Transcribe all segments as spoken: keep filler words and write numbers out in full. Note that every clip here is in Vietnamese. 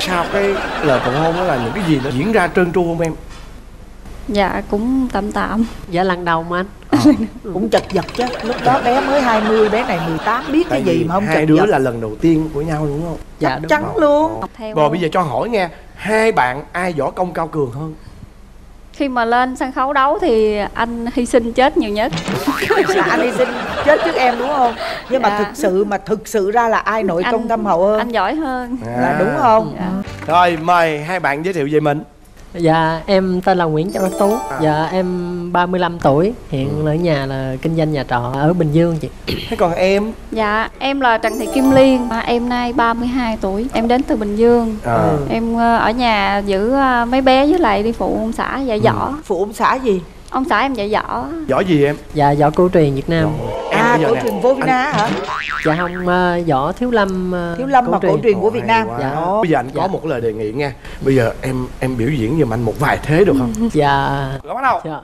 Sau cái lời cầu hôn đó là những cái gì nó diễn ra trơn tru không em? Dạ cũng tạm tạm. Dạ lần đầu mà anh. À. Cũng chật vật chứ. Lúc đó bé mới hai mươi, bé này mười tám, biết Tại cái gì mà không chật vật. hai đứa là lần đầu tiên của nhau đúng không? Dạ chắc chắn rồi. luôn. Theo Rồi bây giờ cho hỏi nghe, hai bạn ai võ công cao cường hơn? khi mà lên sân khấu đấu thì anh hy sinh chết nhiều nhất. Là anh hy sinh chết trước em đúng không? Nhưng dạ. mà thực sự mà thực sự ra là ai nội anh, công thâm hậu hơn? Anh giỏi hơn. À. Là đúng không? Dạ. Rồi mời hai bạn giới thiệu về mình. Dạ em tên là Nguyễn Châu Đắc Tú. Dạ em ba mươi lăm tuổi. Hiện ở nhà là kinh doanh nhà trọ ở Bình Dương chị. Thế còn em? Dạ em là Trần Thị Kim Liên. Em nay ba mươi hai tuổi. Em đến từ Bình Dương. À. Em ở nhà giữ mấy bé với lại đi phụ ông xã dạy võ. Ừ. Phụ ông xã gì? Ông xã em dạy võ. Võ gì em? Dạ võ cổ truyền Việt Nam. À cổ truyền vô Việt Nam hả? Dạ không, uh, võ thiếu lâm. Uh, thiếu lâm mà cổ truyền của Việt Nam. Dạ. Bây giờ anh có dạ. một lời đề nghị nha. Bây giờ em em biểu diễn giùm anh một vài thế được không? Dạ. Rồi bắt đầu. Dạ.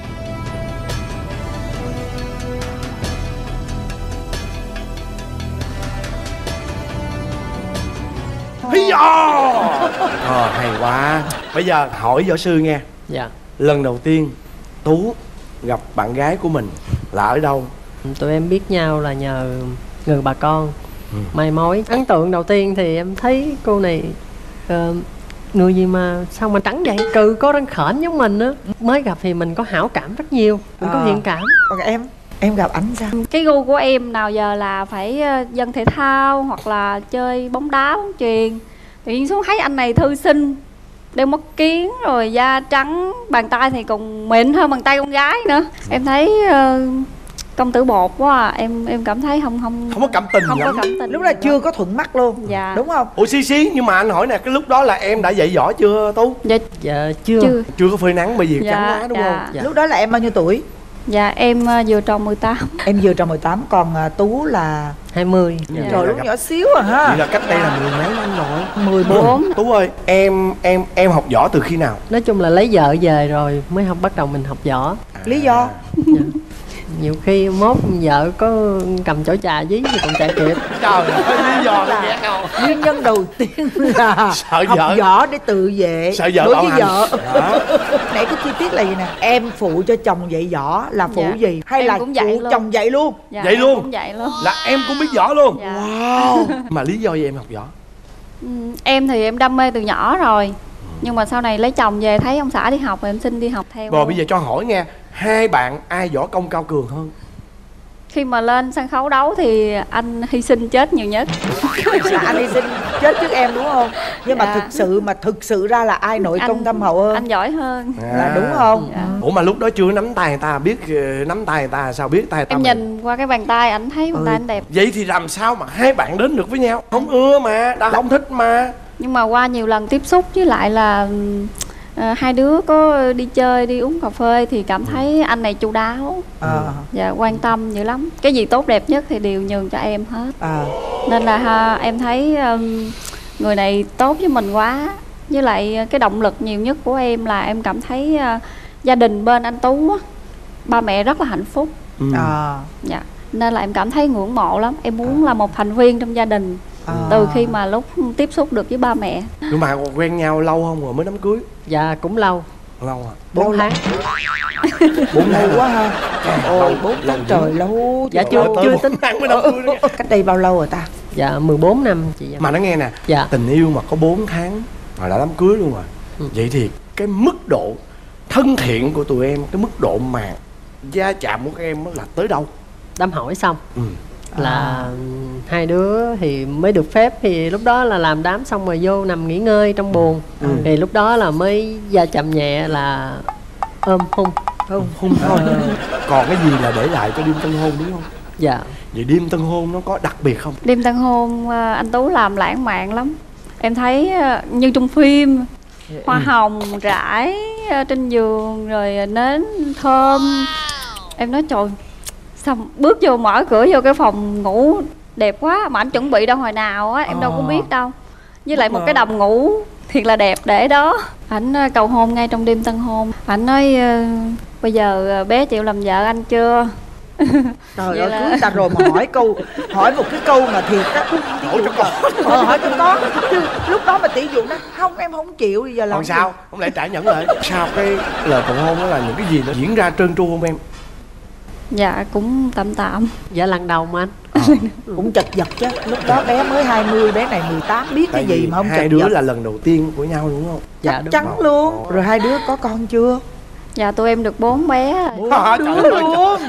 Hi Ờ hay quá. Bây giờ hỏi võ sư nghe. Dạ. Lần đầu tiên Tú gặp bạn gái của mình là ở đâu? Tụi em biết nhau là nhờ người bà con. Ừ. Mai mối. Ấn tượng đầu tiên thì em thấy cô này uh, người gì mà sao mà trắng vậy, cừ có răng khểnh giống mình á. Mới gặp thì mình có hảo cảm rất nhiều, mình à. có thiện cảm. Còn em em gặp ảnh sao? Cái gu của em nào giờ là phải dân thể thao hoặc là chơi bóng đá, bóng chuyền. Tự nhiên xuống thấy anh này thư sinh, đeo mắt kiến rồi da trắng, bàn tay thì còn mịn hơn bàn tay con gái nữa. Em thấy uh, công tử bột quá à. em em cảm thấy không không không có cảm tình không lắm. có cảm tình. Lúc đó chưa có thuận mắt luôn. Dạ. Đúng không? Ủa xí xí nhưng mà anh hỏi nè, cái lúc đó là em đã dạy võ chưa Tú? Dạ, dạ chưa. chưa chưa có phơi nắng bởi vì dạ, trắng quá đúng dạ. không? Dạ. Lúc đó là em bao nhiêu tuổi? Dạ em uh, vừa tròn mười tám. Em vừa tròn mười tám, còn uh, Tú là hai mươi. Dạ. Trời lúc nhỏ xíu à ha. Vậy là cách đây là mười mấy năm rồi. mười bốn. Tú ơi, em em em học võ từ khi nào? Nói chung là lấy vợ về rồi mới không bắt đầu mình học võ. À. Lý do? Dạ. Nhiều khi mốt vợ có cầm chổi trà dí thì còn chạy kịp. Trời ơi, lý do là ghét không? Nguyên nhân đầu tiên là sợ học vợ. võ để tự vệ. Sợ vợ đối bảo với hành. vợ. Nãy cái chi tiết là gì nè? Em phụ cho chồng dạy võ là phụ Dạ. gì? Hay Em là cũng dạy phụ luôn. chồng dạy luôn? Dạ, Vậy em luôn? cũng vậy luôn. Là em cũng biết võ luôn. Dạ. Wow. Mà lý do gì em học võ? Ừ, em thì em đam mê từ nhỏ rồi. Nhưng mà sau này lấy chồng về thấy ông xã đi học rồi em xin đi học theo. Rồi bây giờ cho hỏi nghe, hai bạn ai võ công cao cường hơn? Khi mà lên sân khấu đấu thì anh hy sinh chết nhiều nhất. Là anh hy sinh chết trước em đúng không? Nhưng dạ. mà thực sự mà thực sự ra là ai nội anh, công thâm hậu hơn? Anh giỏi hơn. À. Là đúng không? Dạ. Ủa mà lúc đó chưa nắm tay người ta, biết nắm tay người ta sao biết tay người ta? Em mà... nhìn qua cái bàn tay ảnh thấy bàn Ừ. tay anh đẹp. Vậy thì làm sao mà hai bạn đến được với nhau? Không ưa mà, đã không thích mà. Nhưng mà qua nhiều lần tiếp xúc với lại là à, hai đứa có đi chơi, đi uống cà phê thì cảm thấy anh này chu đáo. À. Dạ quan tâm dữ lắm. Cái gì tốt đẹp nhất thì đều nhường cho em hết. À. Nên là ha, em thấy um, người này tốt với mình quá. Với lại cái động lực nhiều nhất của em là em cảm thấy uh, gia đình bên anh Tú á, ba mẹ rất là hạnh phúc. Ừ. À. Dạ. Nên là em cảm thấy ngưỡng mộ lắm. Em muốn là một thành viên trong gia đình. À. Từ khi mà lúc tiếp xúc được với ba mẹ. Nhưng mà quen nhau lâu không rồi mới đám cưới? Dạ cũng lâu. Lâu à? Bốn tháng. Bốn lâu quá ha. Ôi bốn lâu tháng trời lâu. Dạ chưa chưa tính. mới đám cưới đó. Cách đây bao lâu rồi ta? Dạ mười bốn năm chị. Mà nó nghe nè, dạ. tình yêu mà có bốn tháng mà đã đám cưới luôn rồi. Ừ. Vậy thì cái mức độ thân thiện của tụi em, cái mức độ mà gia chạm của các em là tới đâu? Đám hỏi xong. Ừ. Là À. hai đứa thì mới được phép, thì lúc đó là làm đám xong rồi vô nằm nghỉ ngơi trong buồng. Ừ. Thì lúc đó là mới gia chạm nhẹ là ôm hôn. Không, không thôi. Còn cái gì là để lại cho đêm tân hôn đúng không? Dạ. Vậy đêm tân hôn nó có đặc biệt không? Đêm tân hôn anh Tú làm lãng mạn lắm. Em thấy như trong phim, hoa hồng rải trên giường rồi nến thơm. Em nói trời, xong bước vô mở cửa vô cái phòng ngủ đẹp quá mà anh chuẩn bị đâu hồi nào á, em à. đâu có biết đâu. Với lại một cái đầm ngủ thiệt là đẹp để đó. Ảnh cầu hôn ngay trong đêm tân hôn. Ảnh nói bây giờ bé chịu làm vợ anh chưa? Trời Vậy ơi là- cưới ta rồi mà hỏi câu, hỏi một cái câu mà thiệt á. Hỏi cho con. Ờ, hỏi cho con. Chứ lúc đó mà tỷ dụ nó không em không chịu bây giờ làm Còn sao? Không lẽ trả nhẫn lại? Sau cái lời cầu hôn đó là những cái gì nó diễn ra trơn tru không em? Dạ cũng tạm tạm. Dạ lần đầu mà anh. Cũng chật vật chứ. Lúc đó bé mới hai mươi, bé này mười tám, biết Tại cái gì vì mà không hai chật đứa vật. là lần đầu tiên của nhau đúng không? Dạ Chắc đúng chắn rồi. luôn. Rồi hai đứa có con chưa? Dạ tụi em được bốn bé rồi. À, trời ơi, Luôn.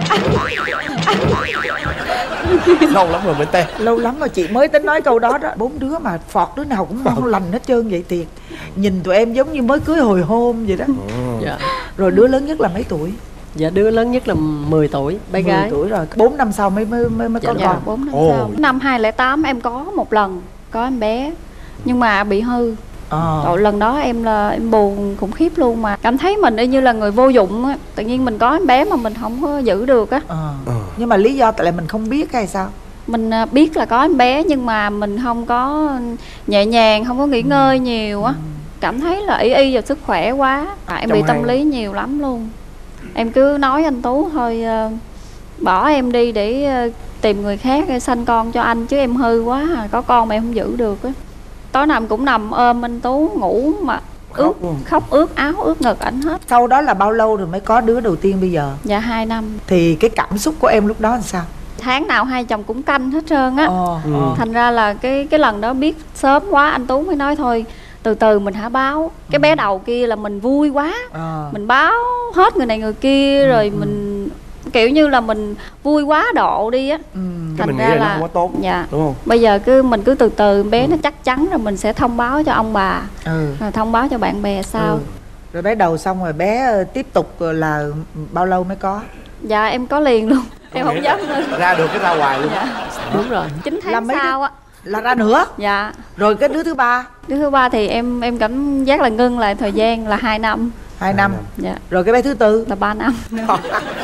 lâu lắm rồi mới tê. Lâu lắm rồi chị mới tính nói câu đó đó. Bốn đứa mà phọt đứa nào cũng ngon lành hết trơn vậy thiệt. Nhìn tụi em giống như mới cưới hồi hôn vậy đó. Dạ. Rồi đứa lớn nhất là mấy tuổi? Dạ đứa lớn nhất là mười tuổi, bé mười gái. tuổi rồi. Bốn năm sau mới mới mới, mới Dạ, có dạ. con. Dạ bốn năm Ồ. sau. Năm hai không không tám em có một lần có em bé, nhưng mà bị hư. Ờ. Rồi lần đó em là em buồn khủng khiếp luôn, mà cảm thấy mình y như là người vô dụng á. Tự nhiên mình có em bé mà mình không có giữ được á. Ờ. Ờ. Nhưng mà lý do tại là mình không biết hay sao? Mình à, biết là có em bé nhưng mà mình không có nhẹ nhàng, không có nghỉ ngơi nhiều á. Cảm thấy là ý y vào sức khỏe quá, à, em Trong bị tâm hai- lý nhiều lắm luôn. Em cứ nói anh Tú thôi, ờ, bỏ em đi để ờ, tìm người khác để sanh con cho anh, chứ em hư quá à, có con mà em không giữ được á. Tối nào em cũng nằm ôm anh Tú ngủ mà ướt, Khóc luôn. khóc ướt áo ướt ngực ảnh hết. Sau đó là bao lâu rồi mới có đứa đầu tiên bây giờ? Dạ hai năm. Thì cái cảm xúc của em lúc đó làm sao? Tháng nào hai chồng cũng canh hết trơn á. Ờ, Ừ. ờ. Thành ra là cái cái lần đó biết sớm quá, anh Tú mới nói thôi từ từ mình hả báo. Cái bé đầu kia là mình vui quá, Ờ. mình báo hết người này người kia, rồi mình kiểu như là mình vui quá độ đi á. Ừ. Cái mình Thành nghĩ ra là nó là- không có tốt, Dạ. đúng không? Bây giờ cứ mình cứ từ từ bé nó chắc chắn rồi mình sẽ thông báo cho ông bà, Ừ. rồi thông báo cho bạn bè sau. Ừ. Rồi bé đầu xong rồi bé ờ, tiếp tục là bao lâu mới có? Dạ em có liền luôn. Em Có không nghĩa dám là ngưng. ra được cái ra hoài luôn. Dạ Đúng rồi. chín Làm tháng mấy đứa- sau á. Là ra nữa. Dạ. Rồi cái đứa thứ ba? Đứa thứ ba thì em em cảm giác là ngưng lại thời gian là hai năm. Hai năm. Dạ Rồi cái bé thứ tư? là ba năm. Năm một,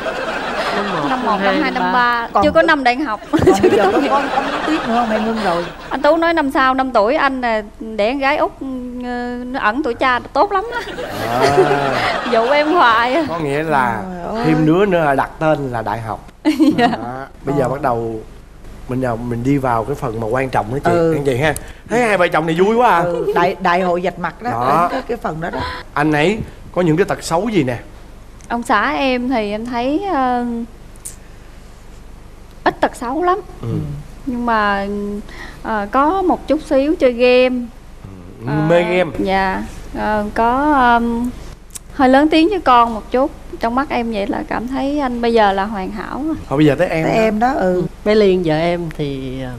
Năm một, năm hai, năm ba. Còn- Chưa có năm đại học. Còn bây giờ có có có muốn tiếp nữa không hay ngưng rồi? Anh Tú nói năm sau năm tuổi anh là đẻ con gái út, ừ, nó ẩn tuổi cha tốt lắm á. À, Dụ em hoài á. có nghĩa là Trời ơi. thêm đứa nữa là đặt tên là đại học. Đó. Bây giờ bắt đầu mình giờ mình đi vào cái phần mà quan trọng đó chị, Ừ. anh chị ha. Thấy hai vợ chồng này vui quá à. Ừ, đại đại hội vạch mặt đó, Đó. cái, cái phần đó đó. Anh ấy có những cái tật xấu gì nè? Ông xã em thì em thấy ờ, ít tật xấu lắm, Ừ. nhưng mà ờ, có một chút xíu chơi game. Ờ, Mê game. Dạ. Ờ, có ờm, hơi lớn tiếng với con một chút. Trong mắt em vậy là cảm thấy anh bây giờ là hoàn hảo rồi. Thôi bây giờ tới em. Tới em đó. Ừ. Bé Liên vợ em thì à,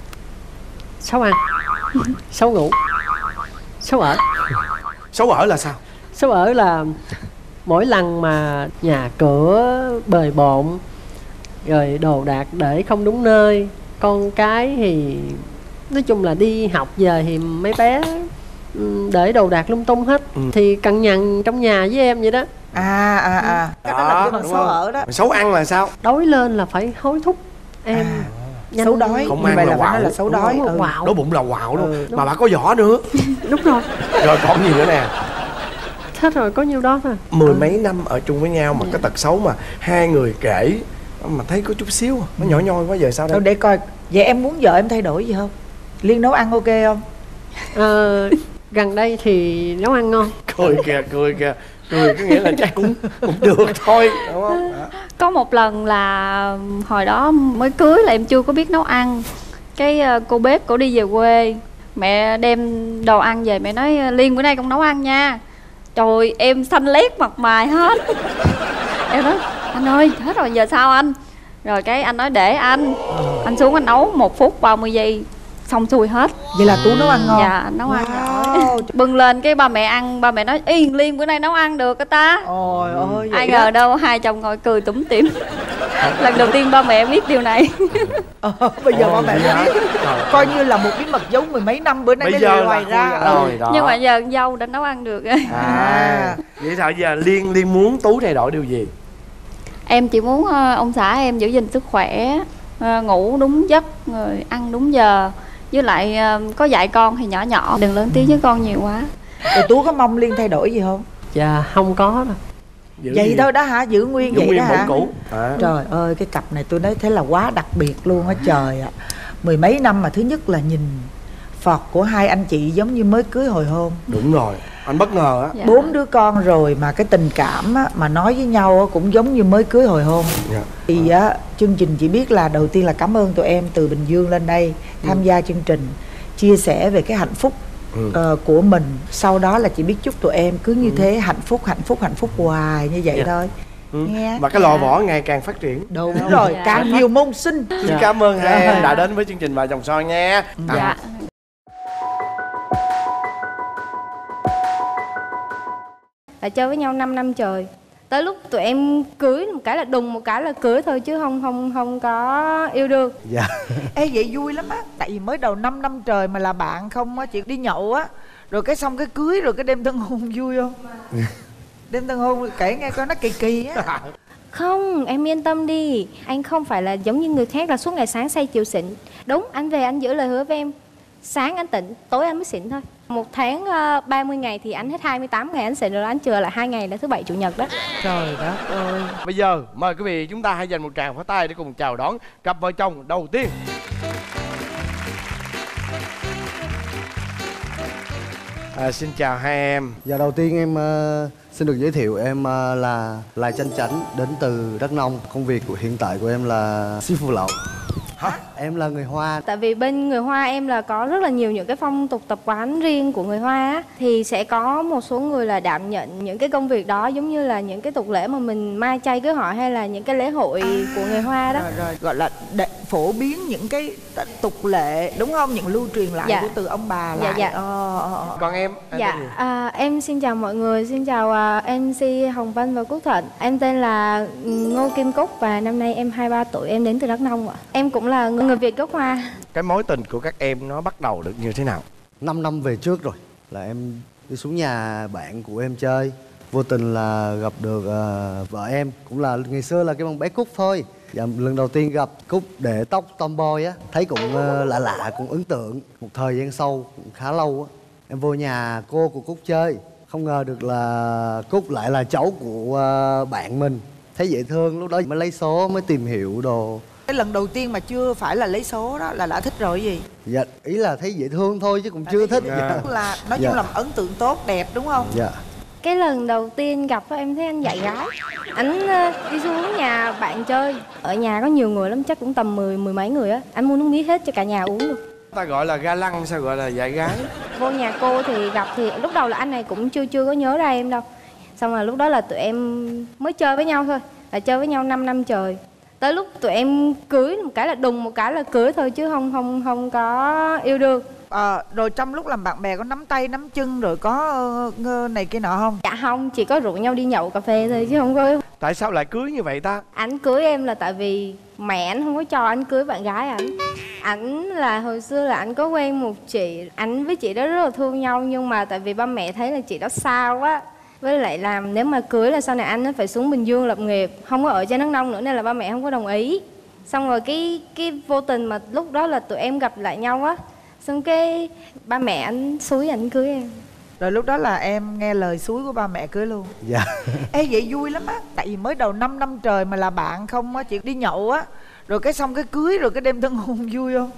xấu ăn, xấu ngủ, xấu ở. Xấu ở là sao? Xấu ở là mỗi lần mà nhà cửa bời bộn, rồi đồ đạc để không đúng nơi, con cái thì nói chung là đi học về thì mấy bé ừ, để đồ đạc lung tung hết, Ừ. thì cằn nhằn trong nhà với em vậy đó. À à à. Cái đó là cái bằng đúng xấu không? ở đó. Xấu ăn là sao? Đói lên là phải hối thúc em. À, nhanh- xấu đói. Không Như ăn vậy là là phải nói quạo. là xấu đói. Đúng rồi, Ừ. quạo. Đói bụng là quạo luôn. Ừ, Mà bà có vỏ nữa. Đúng rồi, Rồi còn gì nữa nè? hết rồi, có nhiêu đó thôi. Mười mấy năm ở chung với nhau mà cái tật xấu mà hai người kể mà thấy có chút xíu à, nó nhỏ nhoi quá, giờ sao Thôi đây? để coi. Vậy em muốn vợ em thay đổi gì không? Liên nấu ăn ok không? Ờ, gần đây thì nấu ăn ngon. Cười kìa, cười kìa. Cười có nghĩa là chắc cũng cũng được thôi, đúng không? Đó. Có một lần là hồi đó mới cưới là em chưa có biết nấu ăn. Cái ờ, cô bếp cổ đi về quê, mẹ đem đồ ăn về, mẹ nói Liên bữa nay con nấu ăn nha. Trời em xanh lét mặt mày hết. Em nói anh ơi hết rồi giờ sao anh? Rồi cái anh nói để anh Anh xuống anh nấu một phút ba mươi giây xong xuôi hết. Vậy là Tú nấu ăn ngon. Dạ anh nấu ăn Wow. giỏi. Bưng lên cái ba mẹ ăn, ba mẹ nói yên Liên bữa nay nấu ăn được cái ta. Ôi ơi vậy Ai đó. ngờ đâu hai chồng ngồi cười tủm tỉm. Lần đầu tiên ba mẹ biết điều này. Ờ, bây giờ ba Ồ, mẹ vậy hả? mới biết. Trời. Coi như là một bí mật giấu mười mấy năm bữa nay Bây mới giờ lùi là hoài ra. khui ra rồi đó. Nhưng mà giờ con dâu đã nấu ăn được. À, vậy sao giờ Liên Liên muốn Tú thay đổi điều gì? Em chỉ muốn ờ, ông xã em giữ gìn sức khỏe, ờ, ngủ đúng giấc, rồi ăn đúng giờ. Với lại ờ, có dạy con thì nhỏ nhỏ, đừng lớn tiếng với con nhiều quá. Rồi Tú có mong Liên thay đổi gì không? Dạ không có đâu. Giữ vậy gì? thôi đó hả? Giữ nguyên Giữ vậy nguyên đó bổn hả? cũ à. Trời ơi, cái cặp này tôi nói thế là quá đặc biệt luôn á trời ạ. Mười mấy năm mà thứ nhất là nhìn Phật của hai anh chị giống như mới cưới hồi hôn. Đúng rồi, anh bất ngờ á. Dạ. Bốn đứa con rồi mà cái tình cảm á, mà nói với nhau á, cũng giống như mới cưới hồi hôn. Dạ. Thì á, chương trình chỉ biết là đầu tiên là cảm ơn tụi em từ Bình Dương lên đây tham Ừ. gia chương trình, chia sẻ về cái hạnh phúc Ừ. ờ, của mình. Sau đó là chỉ biết chúc tụi em cứ như Ừ. thế, hạnh phúc hạnh phúc hạnh phúc hoài như vậy Dạ. thôi. Ừ. Nghe. Và cái lò võ ngày càng phát triển. Đúng rồi, Dạ. càng nhiều môn sinh. Xin cảm ơn hai Dạ. em đã đến với chương trình Vợ Chồng Son nha. Dạ. À, Là chơi với nhau năm năm trời. Tới lúc tụi em cưới một cái là đùng một cái là cưới thôi chứ không không không có yêu đương. dạ. Ê vậy vui lắm á. Tại vì mới đầu năm năm trời mà là bạn không á, chị đi nhậu á, rồi cái xong cái cưới rồi cái đêm tân hôn vui không? Đêm tân hôn kể nghe coi nó kỳ kỳ á. Không, em yên tâm đi. Anh không phải là giống như người khác là suốt ngày sáng say chiều xỉn. Đúng, anh về anh giữ lời hứa với em. Sáng anh tỉnh, tối anh mới xỉn thôi. Một tháng uh, ba mươi ngày thì anh hết hai mươi tám ngày anh xỉn rồi, anh chừa lại hai ngày là thứ bảy chủ nhật đó. Trời đất ơi. Bây giờ mời quý vị chúng ta hãy dành một tràng pháo tay để cùng chào đón cặp vợ chồng đầu tiên. À, xin chào hai em. Giờ đầu tiên em uh, xin được giới thiệu em uh, là Lai Chanh Chánh, đến từ Đắk Nông. Công việc của hiện tại của em là ship phụ lậu. Hả? Em là người Hoa. Tại vì bên người Hoa em là có rất là nhiều những cái phong tục tập quán riêng của người Hoa á, thì sẽ có một số người là đảm nhận những cái công việc đó, giống như là những cái tục lễ mà mình mai chay cưới hỏi hay là những cái lễ hội của người Hoa đó. Rồi, rồi gọi là để phổ biến những cái t- tục lệ đúng không? Những lưu truyền lại Dạ. của từ ông bà Dạ, lại. dạ. Ờ, ờ, ờ. Còn em? Em Dạ, tên gì? à, em xin chào mọi người, xin chào à, em xê Hồng Vân và Quốc Thuận. Em tên là Ngô Kim Cúc và năm nay em hai mươi ba tuổi, em đến từ Đắk Nông ạ. Em cũng là người Việt gốc Hoa. Cái mối tình của các em nó bắt đầu được như thế nào? Năm năm về trước rồi là em đi xuống nhà bạn của em chơi. Vô tình là gặp được uh, vợ em. Cũng là ngày xưa là cái con bé Cúc thôi. Dạ, lần đầu tiên gặp Cúc để tóc tomboy á, thấy cũng uh, lạ lạ, cũng ấn tượng. Một thời gian sau, cũng khá lâu á, em vô nhà cô của Cúc chơi. Không ngờ được là Cúc lại là cháu của uh, bạn mình. Thấy dễ thương, lúc đó mới lấy số, mới tìm hiểu đồ. Cái lần đầu tiên mà chưa phải là lấy số đó là đã thích rồi gì? Dạ, ý là thấy dễ thương thôi chứ cũng chưa thích. Dạ. Dạ. Là nói Dạ. chung là ấn tượng tốt đẹp đúng không? Dạ. Cái lần đầu tiên gặp á, em thấy anh dạy gái. Anh ờ, đi xuống nhà bạn chơi. Ở nhà có nhiều người lắm, chắc cũng tầm mười, mười mấy người á. Anh mua nước mía hết cho cả nhà uống luôn. Ta gọi là ga lăng, sao gọi là dạy gái? Vô nhà cô thì gặp thì lúc đầu là anh này cũng chưa chưa có nhớ ra em đâu. Xong rồi lúc đó là tụi em mới chơi với nhau thôi. Là chơi với nhau năm năm trời. Tới lúc tụi em cưới một cái là đùng một cái là cưới thôi chứ không không không có yêu đương. Ờ, rồi trong lúc làm bạn bè có nắm tay nắm chân rồi có ờ, ngơ này kia nọ không? Dạ không, chỉ có rủ nhau đi nhậu cà phê thôi chứ không có. Tại sao lại cưới như vậy ta? Anh cưới em là tại vì mẹ anh không có cho anh cưới bạn gái ảnh. Ảnh là hồi xưa là anh có quen một chị, ảnh với chị đó rất là thương nhau, nhưng mà tại vì ba mẹ thấy là chị đó sao quá, với lại làm nếu mà cưới là sau này anh phải xuống Bình Dương lập nghiệp, không có ở trên Đắk Nông nữa nên là ba mẹ không có đồng ý. Xong rồi cái cái vô tình mà lúc đó là tụi em gặp lại nhau á, xong cái ba mẹ anh xúi ảnh cưới em. Rồi lúc đó là em nghe lời xúi của ba mẹ cưới luôn. Dạ. Ê vậy vui lắm á. Tại vì mới đầu năm năm trời mà là bạn không á, chị đi nhậu á, rồi cái xong cái cưới rồi cái đêm tân hôn vui không?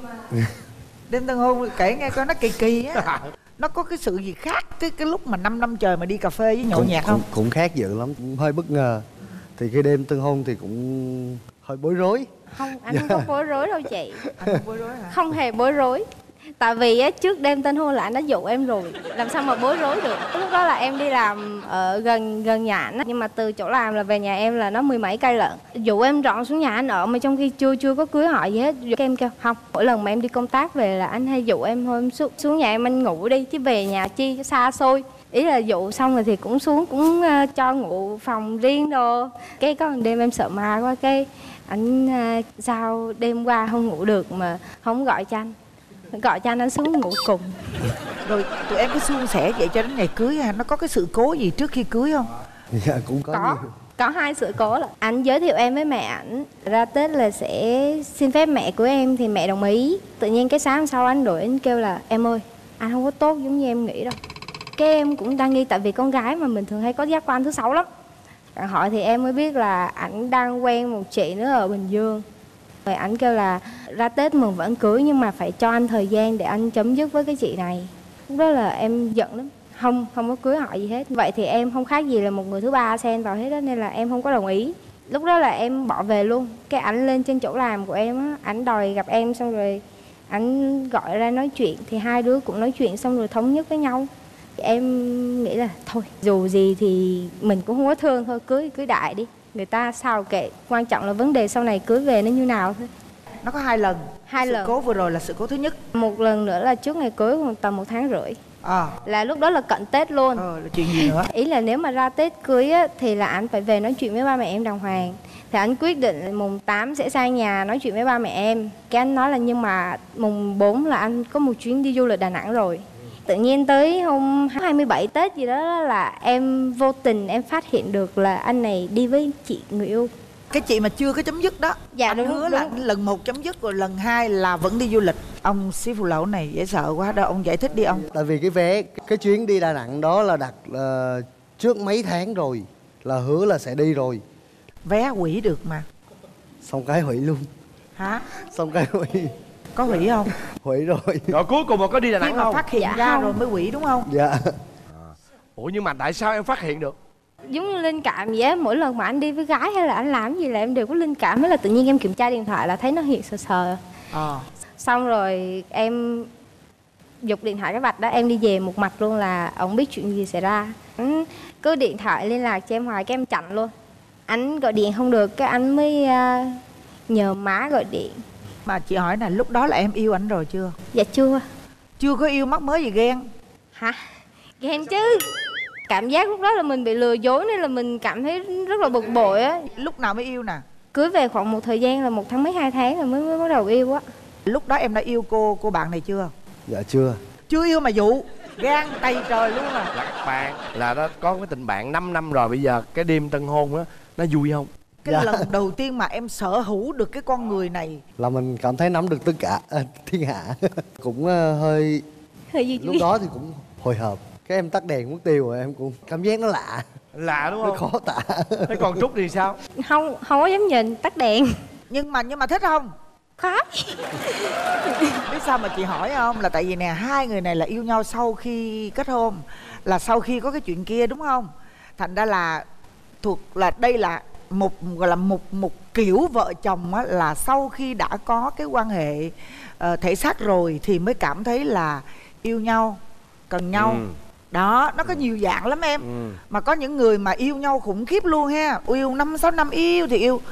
Đêm tân hôn kể nghe coi nó kỳ kỳ á. Nó có cái sự gì khác cái cái lúc mà năm năm trời mà đi cà phê với nhậu cũng, nhạc không? cũng, cũng khác dữ lắm, cũng hơi bất ngờ. Thì cái đêm tân hôn thì cũng hơi bối rối. Không, anh không có bối rối đâu chị. Anh không bối rối hả? Không hề bối rối. Tại vì á, trước đêm tân hôn là anh đã dụ em rồi, làm sao mà bối rối được. Lúc đó là em đi làm ở gần gần nhà anh á, nhưng mà từ chỗ làm là về nhà em là nó mười mấy cây lận. Dụ em dọn xuống nhà anh ở mà trong khi chưa chưa có cưới hỏi gì hết. Cái em kêu không, mỗi lần mà em đi công tác về là anh hay dụ em thôi, em xuống, xuống nhà em anh ngủ đi chứ về nhà chi cho xa xôi. Ý là dụ xong rồi thì cũng xuống cũng uh, cho ngủ phòng riêng đồ. Cái có một đêm em sợ ma quá, cái anh uh, sao đêm qua không ngủ được mà không gọi cho anh, gọi cho anh anh xuống ngủ cùng. Rồi tụi em cứ suôn sẻ vậy cho đến ngày cưới ha. Nó có cái sự cố gì trước khi cưới không? Dạ cũng có, Có, nhiều. có hai sự cố là anh giới thiệu em với mẹ ảnh. Ra Tết là sẽ xin phép mẹ của em thì mẹ đồng ý. Tự nhiên cái sáng sau anh đổi anh kêu là em ơi, anh không có tốt giống như em nghĩ đâu. Cái em cũng đang nghi, tại vì con gái mà mình thường hay có giác quan thứ sáu lắm. Bạn hỏi thì em mới biết là ảnh đang quen một chị nữa ở Bình Dương. Rồi ảnh kêu là ra Tết mừng vẫn cưới nhưng mà phải cho anh thời gian để anh chấm dứt với cái chị này. Lúc đó là em giận lắm. Không, không có cưới họ gì hết. Vậy thì em không khác gì là một người thứ ba xen vào hết đó, nên là em không có đồng ý. Lúc đó là em bỏ về luôn. Cái ảnh lên trên chỗ làm của em á, ảnh đòi gặp em xong rồi ảnh gọi ra nói chuyện. Thì hai đứa cũng nói chuyện xong rồi thống nhất với nhau. Em nghĩ là thôi, dù gì thì mình cũng không có thương thôi, cưới cưới đại đi. Người ta sao kệ, quan trọng là vấn đề sau này cưới về nó như nào thôi. Nó có hai lần. Hai sự lần. cố vừa rồi là sự cố thứ nhất. Một lần nữa là trước ngày cưới khoảng tầm một tháng rưỡi. À. Là lúc đó là cận Tết luôn. Ờ, là chuyện gì nữa? Ý là nếu mà ra Tết cưới á, thì là anh phải về nói chuyện với ba mẹ em đàng hoàng. Thì anh quyết định là mùng tám sẽ sang nhà nói chuyện với ba mẹ em. Cái anh nói là nhưng mà mùng bốn là anh có một chuyến đi du lịch Đà Nẵng rồi. Tự nhiên tới hôm hai mươi bảy Tết gì đó là em vô tình em phát hiện được là anh này đi với chị người yêu. Cái chị mà chưa có chấm dứt đó. Dạ anh đúng, hứa đúng. là anh lần một chấm dứt rồi lần hai là vẫn đi du lịch. Ông xí phụ lậu này dễ sợ quá đâu, ông giải thích đi ông. Tại vì cái vé, cái chuyến đi Đà Nẵng đó là đặt uh, trước mấy tháng rồi. Là hứa là sẽ đi rồi. Vé hủy được mà. Xong cái hủy luôn. Hả? Xong cái hủy. Có hủy không? Hủy rồi. Rồi cuối cùng mà có đi Đà Khi Nẵng mà không? phát hiện Dạ ra không. rồi mới hủy đúng không? Dạ. Ủa nhưng mà tại sao em phát hiện được? Giống như linh cảm vậy á, mỗi lần mà anh đi với gái hay là anh làm gì là em đều có linh cảm. Thế là tự nhiên em kiểm tra điện thoại là thấy nó hiện sờ sờ. Ờ. Xong rồi em giục điện thoại cái vạch đó, em đi về một mặt luôn là ông biết chuyện gì xảy ra. Anh cứ điện thoại liên lạc cho em hoài, cái em chặn luôn. Anh gọi điện không được, cái anh mới uh, nhờ má gọi điện. Mà chị hỏi là lúc đó là em yêu ảnh rồi chưa? Dạ chưa. Chưa có yêu, mắc mới gì ghen? Hả? Ghen chứ. Cảm giác lúc đó là mình bị lừa dối nên là mình cảm thấy rất là bực bội á. Lúc nào mới yêu nè? Cưới về khoảng một thời gian là một tháng mấy hai tháng rồi mới mới bắt đầu yêu á. Lúc đó em đã yêu cô cô bạn này chưa? Dạ chưa. Chưa yêu mà dụ, gan tay trời luôn à. Là các bạn là nó có cái tình bạn năm năm rồi, bây giờ cái đêm tân hôn đó nó vui không? Cái Dạ. lần đầu tiên mà em sở hữu được cái con người này Là mình cảm thấy nắm được tất cả à, thiên hạ. Cũng uh, hơi Hơi gì lúc đó thì cũng hồi hộp. Cái em tắt đèn mất tiêu rồi em cũng cảm giác nó lạ. Lạ đúng Nó không? khó tả. Thế còn Trúc thì sao? Không, không có dám nhìn, tắt đèn. Nhưng mà nhưng mà thích không? Khó. Biết sao mà chị hỏi không? Là tại vì nè, hai người này là yêu nhau sau khi kết hôn. Là sau khi có cái chuyện kia đúng không? Thành ra là thuộc là đây là một gọi là một một kiểu vợ chồng á, là sau khi đã có cái quan hệ uh, thể xác rồi thì mới cảm thấy là yêu nhau, cần nhau. Ừ. Đó, nó có nhiều dạng lắm em. Ừ. Mà có những người mà yêu nhau khủng khiếp luôn ha. Yêu năm sáu năm yêu thì yêu,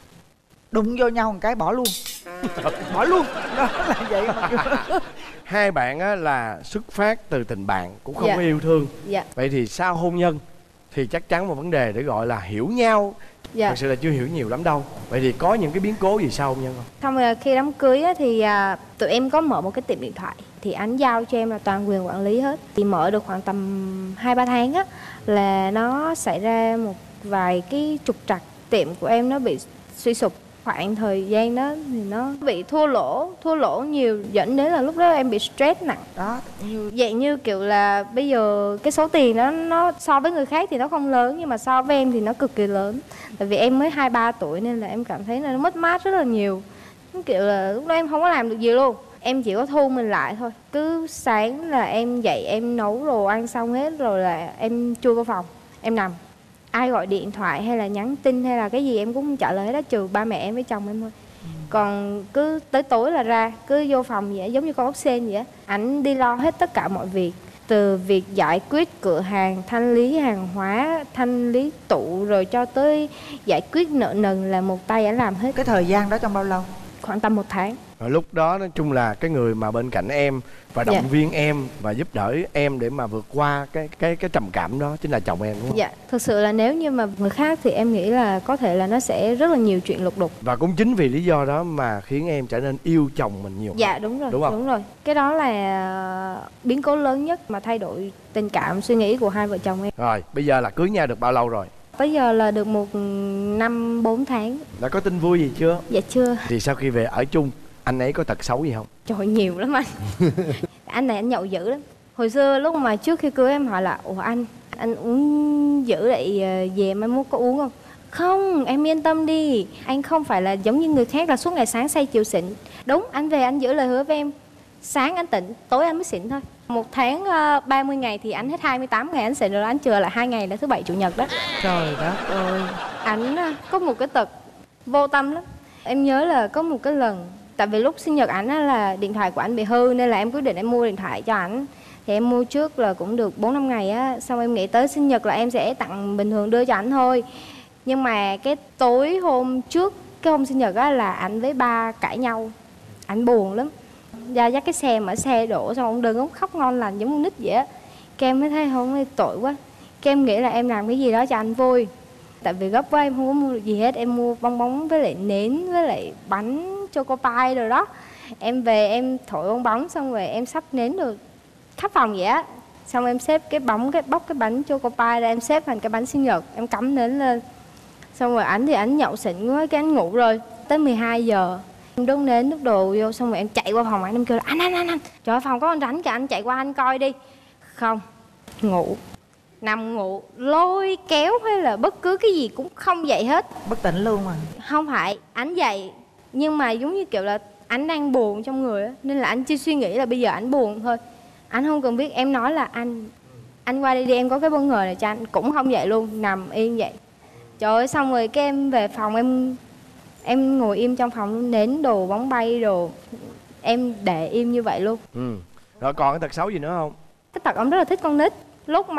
đụng vô nhau một cái bỏ luôn. Bỏ luôn. Đó là vậy mà. Hai bạn á là xuất phát từ tình bạn, cũng không Dạ. có yêu thương. Dạ. Vậy thì sau hôn nhân thì chắc chắn một vấn đề để gọi là hiểu nhau. Dạ. Thật sự là chưa hiểu nhiều lắm đâu. Vậy thì có những cái biến cố gì sau hôn nhân không? Xong rồi khi đám cưới á, thì à, tụi em có mở một cái tiệm điện thoại. Thì anh giao cho em là toàn quyền quản lý hết. Thì mở được khoảng tầm hai ba tháng á, là nó xảy ra một vài cái trục trặc. Tiệm của em nó bị suy sụp. Khoảng thời gian đó thì nó bị thua lỗ, thua lỗ nhiều, dẫn đến là lúc đó em bị stress nặng. Đó, như Vậy như kiểu là bây giờ cái số tiền đó nó so với người khác thì nó không lớn, nhưng mà so với em thì nó cực kỳ lớn. Tại vì em mới hai ba tuổi nên là em cảm thấy là nó mất mát rất là nhiều. Nó kiểu là lúc đó em không có làm được gì luôn. Em chỉ có thu mình lại thôi. Cứ sáng là em dậy em nấu đồ ăn xong hết rồi là em chui vào phòng, em nằm. Ai gọi điện thoại hay là nhắn tin hay là cái gì em cũng không trả lời hết đó, trừ ba mẹ em với chồng em thôi. Còn cứ tới tối là ra, cứ vô phòng vậy, giống như con ốc sên vậy á. Ảnh đi lo hết tất cả mọi việc. Từ việc giải quyết cửa hàng, thanh lý hàng hóa, thanh lý tủ, rồi cho tới giải quyết nợ nần là một tay ảnh làm hết. cái thời gian đó trong bao lâu? Khoảng tầm một tháng. Rồi lúc đó nói chung là cái người mà bên cạnh em và động Dạ. viên em và giúp đỡ em để mà vượt qua cái cái cái trầm cảm đó chính là chồng em đúng không? Dạ, thực sự là nếu như mà người khác thì em nghĩ là có thể là nó sẽ rất là nhiều chuyện lục đục. Và cũng chính vì lý do đó mà khiến em trở nên yêu chồng mình nhiều. Dạ đúng rồi, Đúng không? đúng rồi. Cái đó là biến cố lớn nhất mà thay đổi tình cảm, suy nghĩ của hai vợ chồng em. Rồi, bây giờ là cưới nhau được bao lâu rồi? Tới giờ là được một năm bốn tháng. Đã có tin vui gì chưa? Dạ chưa. Thì sau khi về ở chung, anh ấy có tật xấu gì không? Trời nhiều lắm anh. Anh này anh nhậu dữ lắm. Hồi xưa lúc mà trước khi cưới em hỏi là ủa anh anh uống giữ lại về mai mốt có uống không? Không, em yên tâm đi, anh không phải là giống như người khác là suốt ngày sáng say chiều xỉn. Đúng, anh về anh giữ lời hứa với em, sáng anh tỉnh, tối anh mới xỉn thôi. Một tháng uh, ba mươi ngày thì anh hết hai mươi tám ngày anh xỉn rồi, anh chừa lại hai ngày là thứ bảy chủ nhật đó. Trời đất ơi. Anh uh, có một cái tật vô tâm lắm. Em nhớ là có một cái lần, tại vì lúc sinh nhật ảnh là điện thoại của anh bị hư nên là em quyết định em mua điện thoại cho ảnh. Thì em mua trước là cũng được bốn năm ngày á, xong em nghĩ tới sinh nhật là em sẽ tặng bình thường đưa cho ảnh thôi. Nhưng mà cái tối hôm trước cái hôm sinh nhật á là ảnh với ba cãi nhau. Ảnh buồn lắm. Ra dắt cái xe mà xe đổ xong ông đứng ông khóc ngon lành giống con nít vậy á. Cái em mới thấy không, tội quá. Cái em nghĩ là em làm cái gì đó cho anh vui. Tại vì gấp quá em không có mua được gì hết. Em mua bong bóng với lại nến với lại bánh choco pie rồi đó. Em về em thổi bong bóng xong rồi em sắp nến được khắp phòng vậy á. Xong em xếp cái bóng, cái bóc cái bánh choco pie ra em xếp thành cái bánh sinh nhật. Em cắm nến lên. Xong rồi ảnh thì ảnh nhậu xịn quá, cái ảnh ngủ rồi. Tới mười hai giờ em đốt nến đốt đồ vô xong rồi em chạy qua phòng ảnh em kêu là anh anh anh anh trời ơi phòng có con rắn kìa, anh chạy qua anh coi đi. Không, ngủ, nằm ngủ, lôi kéo hay là bất cứ cái gì cũng không dậy hết. Bất tỉnh luôn mà. Không phải, ảnh dậy nhưng mà giống như kiểu là ảnh đang buồn trong người á, nên là anh chỉ suy nghĩ là bây giờ ảnh buồn thôi. Anh không cần biết, em nói là anh anh qua đây đi em có cái bất ngờ này cho anh, cũng không dậy luôn, nằm yên vậy. Trời ơi, xong rồi cái em về phòng em em ngồi im trong phòng luôn, nến đồ bóng bay đồ em để im như vậy luôn. Ừ. Rồi còn cái tật xấu gì nữa không? Cái tật ông rất là thích con nít. Lúc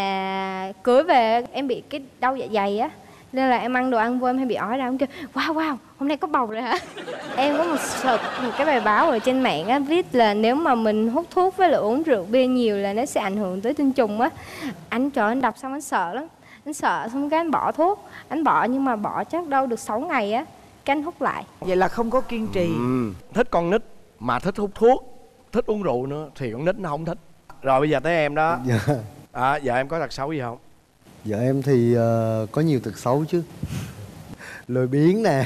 mà cưới về em bị cái đau dạ dày á, nên là em ăn đồ ăn vô em hay bị ói ra. Em kêu wow wow hôm nay có bầu rồi hả. Em có một search một cái bài báo ở trên mạng á, viết là nếu mà mình hút thuốc với lại uống rượu bia nhiều là nó sẽ ảnh hưởng tới tinh trùng á. Anh trời anh đọc xong anh sợ lắm. Anh sợ xong cái anh bỏ thuốc. Anh bỏ nhưng mà bỏ chắc đâu được sáu ngày á, cái anh hút lại. Vậy là không có kiên trì. Ừ. Thích con nít mà thích hút thuốc, thích uống rượu nữa thì con nít nó không thích. Rồi bây giờ tới em đó. Dạ. À, vợ em có tật xấu gì không? Vợ em thì uh, có nhiều tật xấu chứ. Lười biếng nè.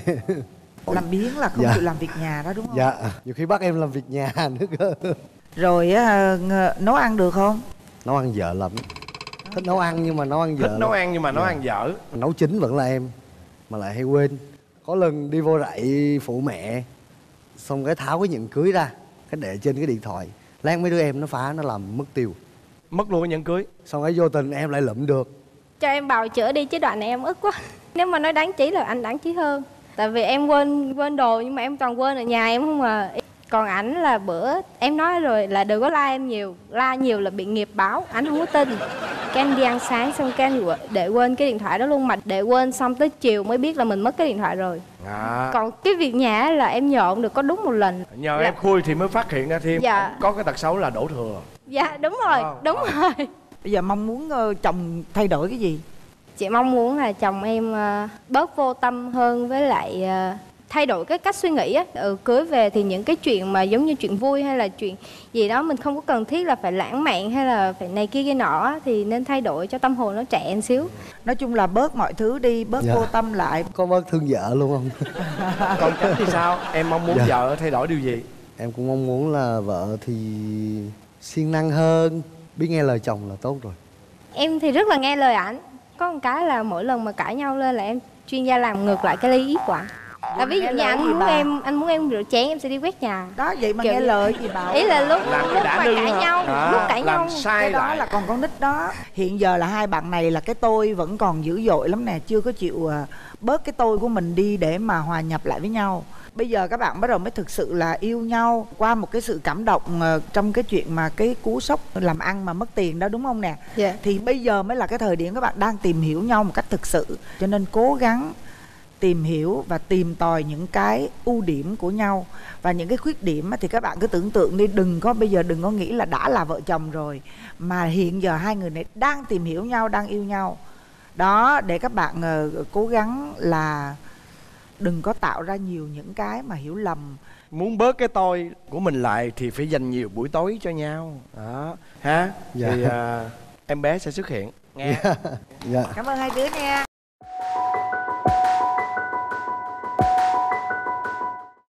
Làm biếng là không Dạ. chịu làm việc nhà đó đúng không? Dạ, nhiều khi bắt em làm việc nhà nữa cơ. Rồi á, nấu ăn được không? Nấu ăn dở lắm. Thích nấu ăn nhưng mà nấu ăn dở Thích nấu lắm. ăn nhưng mà nấu Dạ. ăn dở. Nấu chính vẫn là em, mà lại hay quên. Có lần đi vô rẫy phụ mẹ, xong cái tháo cái nhẫn cưới ra, cái để trên cái điện thoại. Lát mấy đứa em nó phá, nó làm mất tiêu. Mất luôn cái nhẫn cưới. Xong cái vô tình em lại lụm được. Cho em bào chữa đi chứ đoạn này em ức quá. Nếu mà nói đáng chí là anh đáng chí hơn. Tại vì em quên quên đồ nhưng mà em toàn quên ở nhà em không à. Còn ảnh là bữa em nói rồi là đừng có la em nhiều, la nhiều là bị nghiệp báo, ảnh không có tin. Cái anh đi ăn sáng xong cái anh để quên cái điện thoại đó luôn, mà để quên xong tới chiều mới biết là mình mất cái điện thoại rồi. À. Còn cái việc nhà là em nhờ ông được có đúng một lần. Nhờ là... em khui thì mới phát hiện ra thêm. Dạ. Có cái tật xấu là đổ thừa. Dạ đúng rồi, à, đúng à. rồi. Bây giờ mong muốn uh, chồng thay đổi cái gì? Chị mong muốn là chồng em uh, bớt vô tâm hơn, với lại uh, thay đổi cái cách suy nghĩ á. Ừ, cưới về thì những cái chuyện mà giống như chuyện vui hay là chuyện gì đó mình không có cần thiết là phải lãng mạn hay là phải này kia kia nọ á, thì nên thay đổi cho tâm hồn nó trẻ một xíu. Nói chung là bớt mọi thứ đi, bớt Dạ. vô tâm lại. Có bớt thương vợ luôn không? Còn Chánh thì sao? Em mong muốn Dạ. vợ thay đổi điều gì? Em cũng mong muốn là vợ thì siêng năng hơn, biết nghe lời chồng là tốt rồi. Em thì rất là nghe lời ảnh. Có một cái là mỗi lần mà cãi nhau lên là em chuyên gia làm ngược lại cái lý ý của ảnh. Là ví dụ như anh muốn em anh muốn em rửa chén em sẽ đi quét nhà. Đó vậy mà Kiểu nghe như- lời gì bảo. Ý là lúc Làm lúc cái đã mà nư cãi hả? nhau, À, lúc cãi làm nhau sai Cái đó lại. là còn con nít đó. Hiện giờ là hai bạn này là cái tôi vẫn còn dữ dội lắm nè. Chưa có chịu à, bớt cái tôi của mình đi để mà hòa nhập lại với nhau. Bây giờ các bạn bắt đầu mới thực sự là yêu nhau qua một cái sự cảm động à, trong cái chuyện mà cái cú sốc làm ăn mà mất tiền đó, đúng không nè? Dạ. Thì bây giờ mới là cái thời điểm các bạn đang tìm hiểu nhau một cách thực sự. Cho nên cố gắng tìm hiểu và tìm tòi những cái ưu điểm của nhau. Và những cái khuyết điểm á, thì các bạn cứ tưởng tượng đi. Đừng có bây giờ đừng có nghĩ là đã là vợ chồng rồi, mà hiện giờ hai người này đang tìm hiểu nhau, đang yêu nhau. Đó, để các bạn uh, cố gắng là đừng có tạo ra nhiều những cái mà hiểu lầm. Muốn bớt cái tôi của mình lại thì phải dành nhiều buổi tối cho nhau. Đó. Ha? Dạ. Thì à, em bé sẽ xuất hiện. Nghe. Dạ. Dạ. Cảm ơn hai đứa nha.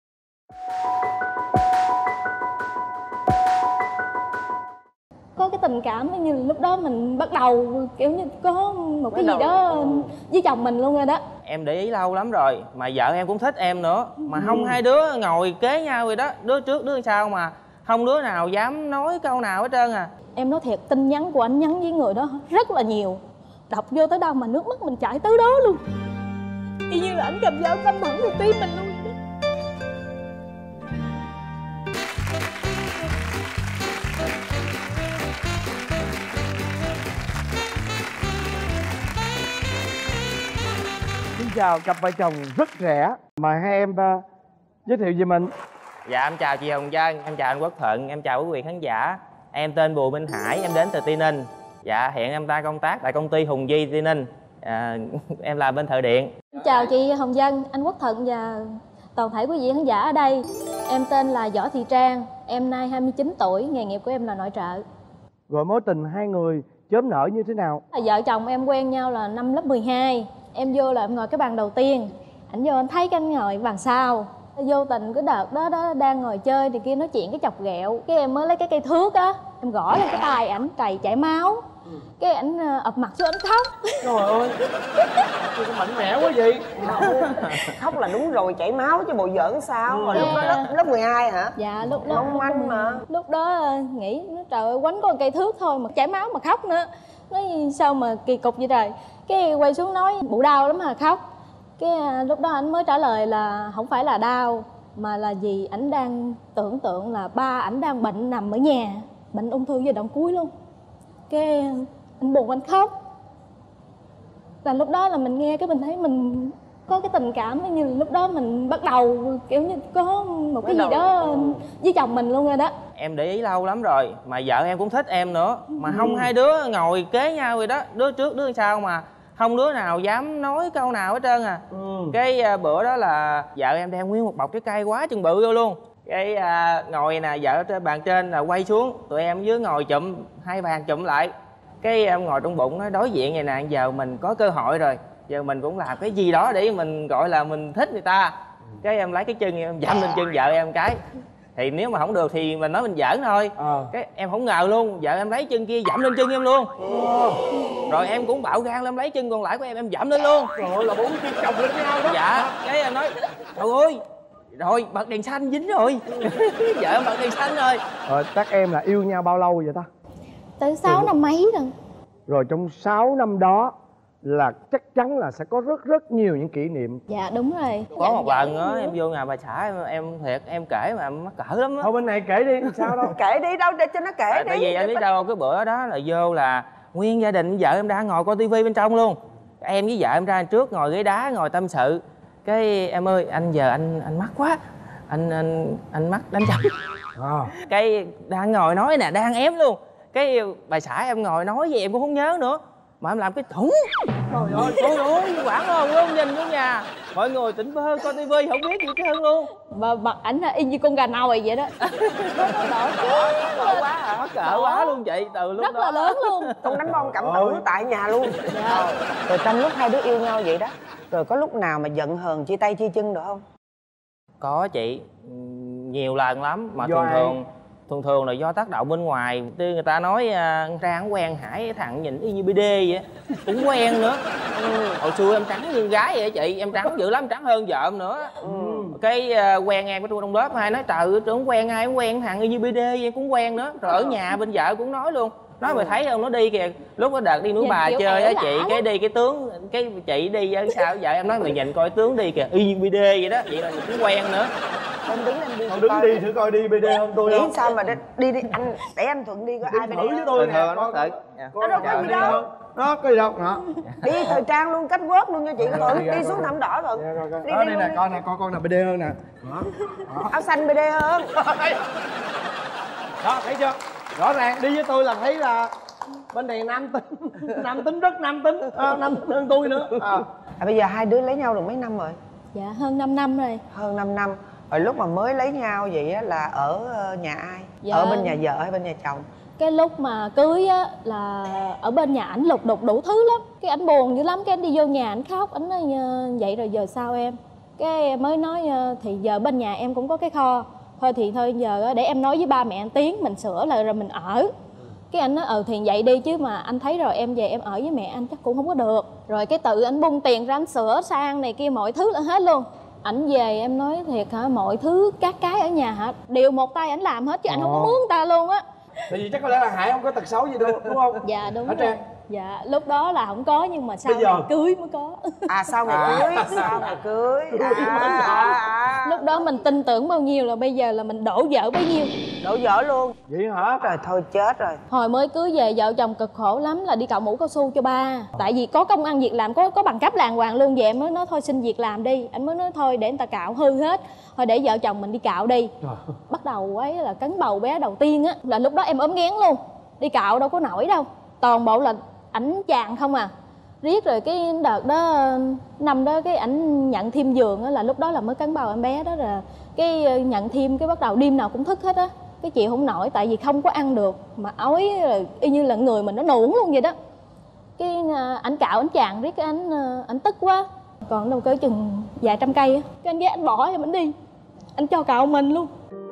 Có cái tập tình cảm như lúc đó mình bắt đầu kiểu như có một cái gì đó với chồng mình luôn rồi đó. Em để ý lâu lắm rồi mà vợ em cũng thích em nữa mà ừ. không hai đứa ngồi kế nhau rồi đó, đứa trước đứa sau mà không đứa nào dám nói câu nào hết trơn à. Em nói thiệt, tin nhắn của anh nhắn với người đó rất là nhiều, đọc vô tới đâu mà nước mắt mình chảy tới đó luôn, y như là anh cầm dao cắm thẳng vào tim mình luôn. Xin chào cặp vợ chồng rất trẻ, mời hai em uh, giới thiệu về mình. Dạ em chào chị Hồng Vân, em chào anh Quốc Thuận, em chào quý vị khán giả. Em tên Bùi Minh Hải, em đến từ Tây Ninh. Dạ hiện em ta công tác tại công ty Hùng Di Tây Ninh. À, em làm bên thợ điện. Chào chị Hồng Vân, anh Quốc Thuận và toàn thể quý vị khán giả ở đây. Em tên là Võ Thị Trang, em nay hai mươi chín tuổi, nghề nghiệp của em là nội trợ. Rồi mối tình hai người chớm nở như thế nào? Vợ chồng em quen nhau là năm lớp mười hai. Em vô là em ngồi cái bàn đầu tiên, ảnh vô anh thấy cái anh ngồi bàn sau. Vô tình cái đợt đó đó đang ngồi chơi thì kia nói chuyện cái chọc ghẹo, cái em mới lấy cái cây thước á em gõ lên cái tay ảnh, cày chảy máu. Cái ảnh ập mặt xuống ảnh khóc. Trời ơi, tôi cũng mạnh mẽ quá vậy. Khóc là đúng rồi, chảy máu chứ bộ giỡn sao. Rồi lúc đó lớp, lớp mười hai hả? Dạ lúc đó mong manh mà. Lúc đó nghĩ trời ơi quánh có một cây thước thôi mà chảy máu mà khóc nữa. Nói sao mà kỳ cục vậy trời. Cái quay xuống nói bụ đau lắm mà khóc. Cái lúc đó anh mới trả lời là không phải là đau mà là vì ảnh đang tưởng tượng là ba ảnh đang bệnh nằm ở nhà, bệnh ung thư giai đoạn cuối luôn. Cái anh buồn anh khóc. Là lúc đó là mình nghe cái mình thấy mình có cái tình cảm như lúc đó mình bắt đầu kiểu như có một cái gì đó với chồng mình luôn rồi đó. Em để ý lâu lắm rồi mà vợ em cũng thích em nữa mà không hai đứa ngồi kế nhau rồi đó, đứa trước đứa sau mà không đứa nào dám nói câu nào hết trơn à. ừ. Cái uh, bữa đó là vợ em đem nguyên một bọc trái cây quá chừng bự vô luôn. Cái uh, ngồi nè, vợ ở trên bàn trên là quay xuống, tụi em dưới ngồi chụm hai bàn chụm lại. Cái em ngồi trong bụng nói đối diện vậy nè, giờ mình có cơ hội rồi, giờ mình cũng làm cái gì đó để mình gọi là mình thích người ta. Cái em lấy cái chân em dẫm lên chân vợ em cái, thì nếu mà không được thì mình nói mình giỡn thôi. à. Cái em không ngờ luôn, vợ em lấy chân kia dẫm lên chân em luôn. à. Rồi em cũng bạo gan lên lấy chân còn lại của em em dẫm lên luôn. Trời ơi, là bốn chân chồng lên nhau đó. Dạ, cái em nói trời ơi, rồi bật đèn xanh dính rồi. Vợ em bật đèn xanh rồi. Rồi chắc em là yêu nhau bao lâu vậy ta? Tới sáu năm mấy rồi. Rồi trong sáu năm đó là chắc chắn là sẽ có rất rất nhiều những kỷ niệm. Dạ đúng rồi. Có một lần á em vô nhà bà xã em, em thiệt em kể mà em mắc cỡ lắm á. Thôi bên này kể đi, sao đâu. Kể đi, đâu để cho nó kể à, đi. Tại vì em biết đâu cái bữa đó là vô là nguyên gia đình vợ em đang ngồi coi tivi bên trong luôn. Em với vợ em ra trước ngồi ghế đá ngồi tâm sự. Cái em ơi anh giờ anh anh mắc quá, anh anh anh mắc đánh chồng. à. Cái đang ngồi nói nè, đang ém luôn. Cái bà xã em ngồi nói gì em cũng không nhớ nữa mà em làm cái thủng. Trời ơi, trời ơi, quảng hồn luôn, nhìn vô nhà mọi người tỉnh bơ coi tivi không biết gì cái hơn luôn. Mà mặt ảnh là y như con gà nồi vậy đó. Đỏ quá hả? Mắc cỡ quá luôn chị, từ lúc rất đó là lớn luôn. Con đánh bom cảm tử tại nhà luôn. Dạ. Rồi trong lúc hai đứa yêu nhau vậy đó, rồi có lúc nào mà giận hờn chia tay chia chân được không? Có chị, nhiều lần lắm mà do thường ai? thường thường thường là do tác động bên ngoài. Tuy người ta nói uh, Trang quen Hải thằng nhìn y như bê đê vậy cũng quen nữa. ừ. Hồi xưa em trắng như gái vậy chị, em trắng dữ lắm, trắng hơn vợ em nữa. ừ. Cái uh, quen em cái trong lớp hai nói trời ơi tưởng quen ai cũng quen thằng y như bê đê vậy cũng quen nữa. Rồi ở nhà bên vợ cũng nói luôn, nói mày thấy không nó đi kìa, lúc đó đợt đi núi Bà chơi á chị, cái đi cái tướng cái chị đi ở sao vợ em nói mày nhìn coi tướng đi kìa y như bê đê vậy đó, vậy là mình cũng quen nữa. Em đứng lên đi. Con đứng đi thử coi đi bê đê không tôi không? Sao mà đi đi, đi. anh để anh Thuận đi có ai bê đê với tôi nè. Con tự có đâu có gì đâu. Nó có gì đâu hả? Đi thời trang luôn, cách quớt luôn cho chị Thuận, đi xuống thảm đỏ Thuận. Đi đây nè, con nè, con con nào bê đê hơn nè. Áo xanh bê đê hơn. Đó thấy chưa? Rõ ràng đi với tôi là thấy là bên này nam tính, nam tính rất nam tính, à, nam tính hơn tôi nữa. À. À, bây giờ hai đứa lấy nhau được mấy năm rồi? Dạ hơn năm năm rồi. Hơn năm năm. Rồi lúc mà mới lấy nhau vậy á là ở nhà ai? Dạ. Ở bên nhà vợ hay bên nhà chồng? Cái lúc mà cưới á là ở bên nhà ảnh lục đục đủ thứ lắm. Cái ảnh buồn dữ lắm, cái ảnh đi vô nhà ảnh khóc, ảnh nói vậy rồi giờ sao em? Cái mới nói thì giờ bên nhà em cũng có cái kho, thôi thì thôi giờ để em nói với ba mẹ anh Tiến mình sửa lại rồi mình ở. Cái anh nói ừ thì vậy đi, chứ mà anh thấy rồi em về em ở với mẹ anh chắc cũng không có được. Rồi cái tự anh bung tiền ra anh sửa sang này kia mọi thứ là hết luôn. Ảnh về em nói thiệt hả, mọi thứ các cái ở nhà hả đều một tay ảnh làm hết chứ ảnh không có mướn ta luôn á. Tại vì chắc có lẽ là Hải không có tật xấu gì đâu đúng không? Dạ đúng Hả rồi. Trang? Dạ lúc đó là không có, nhưng mà sau Bây giờ? ngày cưới mới có. À sau ngày cưới, sau ngày cưới. À, à, à. Lúc đó mình tin tưởng bao nhiêu là bây giờ là mình đổ vỡ bấy nhiêu. Đổ vỡ luôn. Vậy hả? Rồi thôi chết rồi. Hồi mới cưới về vợ chồng cực khổ lắm, là đi cạo mũ cao su cho ba. Tại vì có công ăn việc làm, có có bằng cấp đàng hoàng luôn. Vậy em mới nói thôi xin việc làm đi. Anh mới nói thôi để người ta cạo hư hết, thôi để vợ chồng mình đi cạo đi. Bắt đầu ấy là cấn bầu bé đầu tiên á, là lúc đó em ốm nghén luôn. Đi cạo đâu có nổi đâu, toàn bộ là ảnh chàng không à. Riết rồi cái đợt đó năm đó cái ảnh nhận thêm giường á, là lúc đó là mới cấn bầu em bé đó, là cái nhận thêm cái bắt đầu đêm nào cũng thức hết á. Cái chịu không nổi tại vì không có ăn được mà ói rồi y như là người mình nó nuỗng luôn vậy đó. Cái ảnh cạo ảnh chàng riết cái ảnh ảnh tức quá, còn đâu cỡ chừng vài trăm cây á, cái anh ghé anh bỏ em ảnh đi, anh cho cạo mình luôn.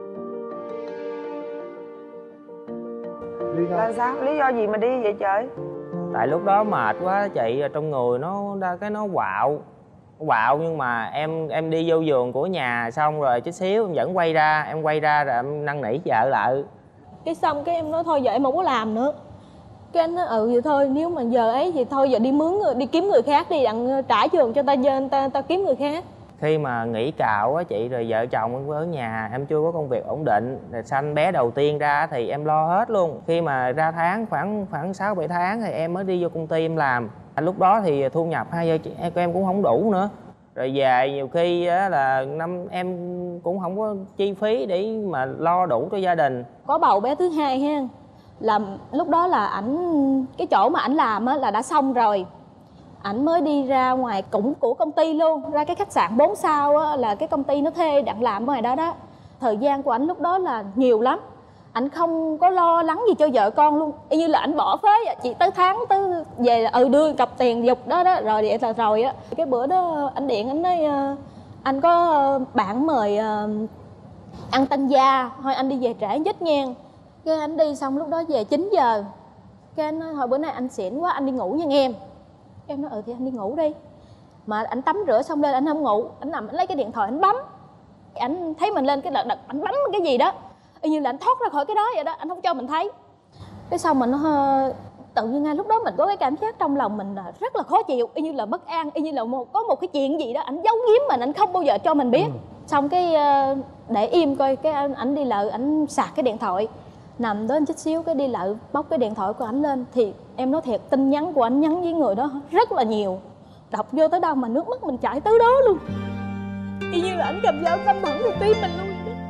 Là sao? Lý do gì mà đi vậy trời? Tại lúc đó mệt quá chị, trong người nó ra cái nó quạo quạo nhưng mà em em đi vô giường của nhà xong rồi chút xíu em vẫn quay ra, em quay ra rồi em năn nỉ vợ lại. Cái xong cái em nói thôi giờ em không có làm nữa. Cái anh nói ừ vậy thôi, nếu mà giờ ấy thì thôi giờ đi mướn đi kiếm người khác đi, đặng trả giường cho ta ta, ta ta kiếm người khác. Khi mà nghỉ cạo á chị, rồi vợ chồng em ở nhà, em chưa có công việc ổn định, rồi sanh bé đầu tiên ra thì em lo hết luôn. Khi mà ra tháng khoảng khoảng sáu bảy tháng thì em mới đi vô công ty em làm. Lúc đó thì thu nhập hai vợ em em cũng không đủ nữa. Rồi về nhiều khi á, là năm em cũng không có chi phí để mà lo đủ cho gia đình. Có bầu bé thứ hai ha, là lúc đó là ảnh cái chỗ mà ảnh làm á là đã xong rồi. Ảnh mới đi ra ngoài cũng của công ty luôn, ra cái khách sạn bốn sao á, là cái công ty nó thuê đặng làm ở ngoài đó đó. Thời gian của ảnh lúc đó là nhiều lắm, ảnh không có lo lắng gì cho vợ con luôn, y như là ảnh bỏ phế vậy. Chỉ tới tháng tới về là ừ đưa cặp tiền dục đó đó rồi vậy là rồi á. Cái bữa đó anh điện anh nói anh có bạn mời ăn tân gia, thôi anh đi về trễ chút nha. Cái anh đi xong lúc đó về chín giờ, cái anh nói thôi bữa nay anh xỉn quá anh đi ngủ nha em. Em nói ừ thì anh đi ngủ đi. Mà anh tắm rửa xong lên anh không ngủ, anh nằm anh lấy cái điện thoại anh bấm. Anh thấy mình lên cái đợt đợt anh bấm cái gì đó, y như là anh thoát ra khỏi cái đó vậy đó, anh không cho mình thấy. Cái sau mình nó tự nhiên ngay lúc đó mình có cái cảm giác trong lòng mình là rất là khó chịu, y như là bất an, y như là một có một cái chuyện gì đó anh giấu giếm mình, anh không bao giờ cho mình biết. Ừ. Xong cái để im coi, cái anh đi lợ anh sạc cái điện thoại, nằm đó anh chút xíu cái đi lợ bóc cái điện thoại của ảnh lên, thì em nói thiệt tin nhắn của anh nhắn với người đó rất là nhiều. Đọc vô tới đâu mà nước mắt mình chảy tới đó luôn, y như là ảnh cầm dao đâm thẳng vào tim mình luôn.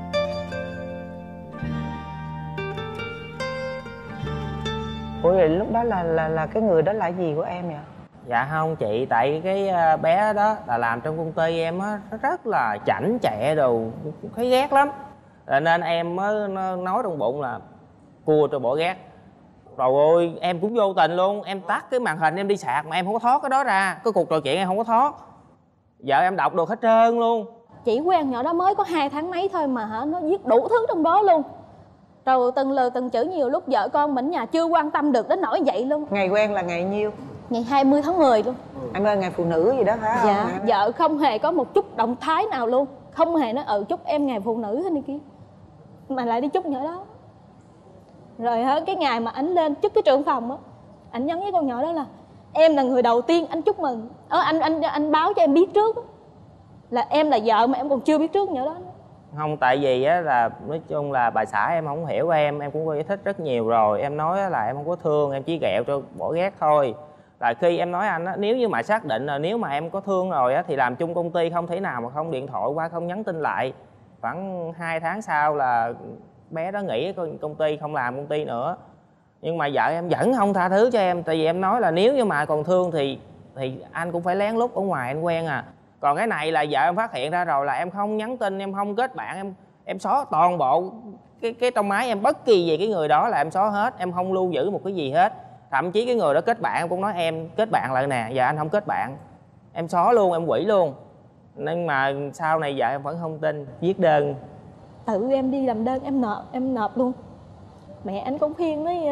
Ủa vậy lúc đó là là là cái người đó là gì của em vậy? Dạ không chị, tại cái bé đó là làm trong công ty em á, nó rất là chảnh chẹ đồ, thấy ghét lắm. Rồi nên em mới nói trong bụng là cua cho bỏ ghét. Rồi ôi em cũng vô tình luôn, em tắt cái màn hình em đi sạc mà em không có thoát cái đó ra, cái cuộc trò chuyện em không có thoát. Vợ em đọc được hết trơn luôn. Chỉ quen nhỏ đó mới có hai tháng mấy thôi mà hả, nó viết đủ thứ trong đó luôn. Rồi từng lời từng chữ, nhiều lúc vợ con mình nhà chưa quan tâm được đến nỗi vậy luôn. Ngày quen là ngày nhiêu? Ngày hai mươi tháng mười luôn. Em ơi ngày phụ nữ gì đó phải không? Dạ, vợ không hề có một chút động thái nào luôn. Không hề nói ừ chúc em ngày phụ nữ hay này kia, mà lại đi chúc nhỏ đó. Rồi hả, cái ngày mà ảnh lên chúc cái trưởng phòng á, ảnh nhắn với con nhỏ đó là em là người đầu tiên anh chúc mừng. Ờ, anh anh anh báo cho em biết trước là em là vợ mà em còn chưa biết trước nhỏ đó. Không, tại vì á là nói chung là bà xã em không hiểu em, em cũng có giải thích rất nhiều rồi. Em nói là em không có thương, em chỉ ghẹo cho bỏ ghét thôi. Là khi em nói anh á, nếu như mà xác định là nếu mà em có thương rồi á thì làm chung công ty, không thể nào mà không điện thoại qua, không nhắn tin lại. Khoảng hai tháng sau là bé đó nghỉ công ty, không làm công ty nữa. Nhưng mà vợ em vẫn không tha thứ cho em, tại vì em nói là nếu như mà còn thương thì thì anh cũng phải lén lút ở ngoài anh quen à. Còn cái này là vợ em phát hiện ra rồi là em không nhắn tin, em không kết bạn, em em xóa toàn bộ cái cái trong máy em, bất kỳ gì cái người đó là em xóa hết, em không lưu giữ một cái gì hết. Thậm chí cái người đó kết bạn em cũng nói em kết bạn lại nè, giờ anh không kết bạn, em xóa luôn, em hủy luôn. Nhưng mà sau này vợ em vẫn không tin, viết đơn. Tự em đi làm đơn em nộp, em nộp luôn. Mẹ anh cũng khuyên nói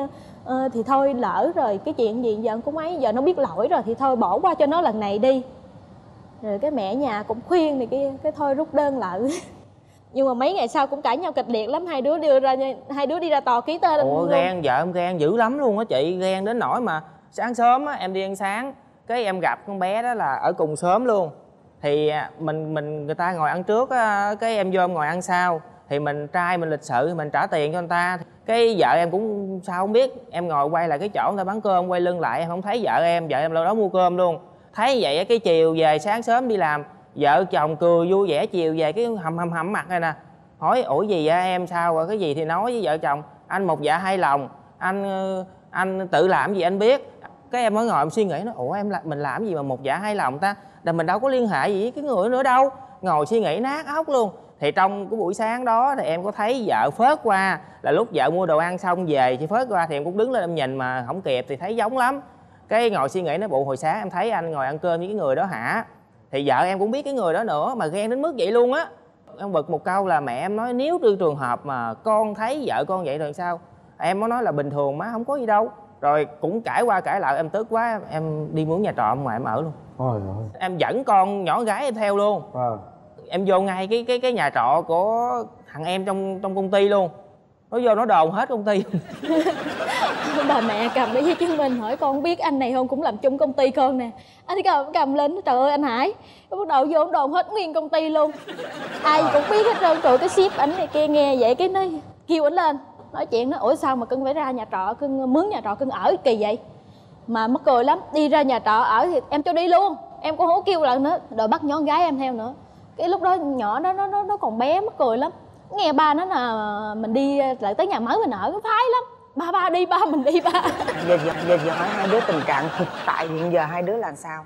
ờ, thì thôi lỡ rồi cái chuyện gì giờ cũng ấy, giờ nó biết lỗi rồi thì thôi bỏ qua cho nó lần này đi. Rồi cái mẹ nhà cũng khuyên này kia, cái thôi rút đơn lại. Nhưng mà mấy ngày sau cũng cãi nhau kịch liệt lắm, hai đứa đưa ra hai đứa đi ra tòa ký tên. Ủa ghen, vợ em ghen dữ lắm luôn á chị, ghen đến nỗi mà sáng sớm á em đi ăn sáng, cái em gặp con bé đó là ở cùng xóm luôn, thì mình mình người ta ngồi ăn trước á, cái em vô em ngồi ăn sau, thì mình trai mình lịch sự thì mình trả tiền cho người ta, cái vợ em cũng sao không biết, em ngồi quay lại cái chỗ người ta bán cơm, quay lưng lại em không thấy vợ em, vợ em lâu đó mua cơm luôn. Thấy vậy cái chiều về sáng sớm đi làm, vợ chồng cười vui vẻ, chiều về cái hầm hầm hầm mặt này nè, hỏi ủa gì vậy em, sao rồi, cái gì thì nói với vợ chồng, anh một dạ hai lòng, anh anh tự làm gì anh biết. Cái em mới ngồi em suy nghĩ, nó ủa em mình làm gì mà một dạ hai lòng ta, là mình đâu có liên hệ gì với cái người nữa đâu, ngồi suy nghĩ nát óc luôn. Thì trong cái buổi sáng đó thì em có thấy vợ phớt qua, là lúc vợ mua đồ ăn xong về thì phớt qua, thì em cũng đứng lên em nhìn mà không kịp thì thấy giống lắm. Cái ngồi suy nghĩ, nó bộ hồi sáng em thấy anh ngồi ăn cơm với cái người đó hả, thì vợ em cũng biết cái người đó nữa mà ghen đến mức vậy luôn á. Em bực một câu là mẹ em nói nếu trong trường hợp mà con thấy vợ con vậy rồi sao, em mới nói là bình thường má, không có gì đâu. Rồi cũng cãi qua cãi lại, em tức quá em đi mướn nhà trọ ông ngoại em ở luôn. Ôi ơi. Em dẫn con nhỏ gái em theo luôn. À. Em vô ngay cái cái cái nhà trọ của thằng em trong trong công ty luôn. Nó vô nó đồn hết công ty. Bà mẹ cầm cái giấy chứng minh hỏi con biết anh này không, cũng làm chung công ty con nè. Anh cầm, cầm lên, trời ơi anh Hải. Cái bắt đầu vô đồn hết nguyên công ty luôn. Ai cũng biết hết trơn, trời cái ship ảnh này kia nghe vậy cái nó kêu ảnh lên. Nói chuyện nó ủa sao mà cưng phải ra nhà trọ, cưng mướn nhà trọ cưng ở kỳ vậy. Mà mắc cười lắm, đi ra nhà trọ ở thì em cho đi luôn. Em cũng không kêu lần nữa, rồi bắt nhỏ gái em theo nữa. Cái lúc đó nhỏ đó nó nó nó còn bé, mắc cười lắm. Nghe ba nó là mình đi lại tới nhà mới mình ở, nó phái lắm. Ba ba đi, ba mình đi ba. Giờ giờ giờ, giờ hỏi hai đứa tình trạng thực tại hiện giờ hai đứa làm sao?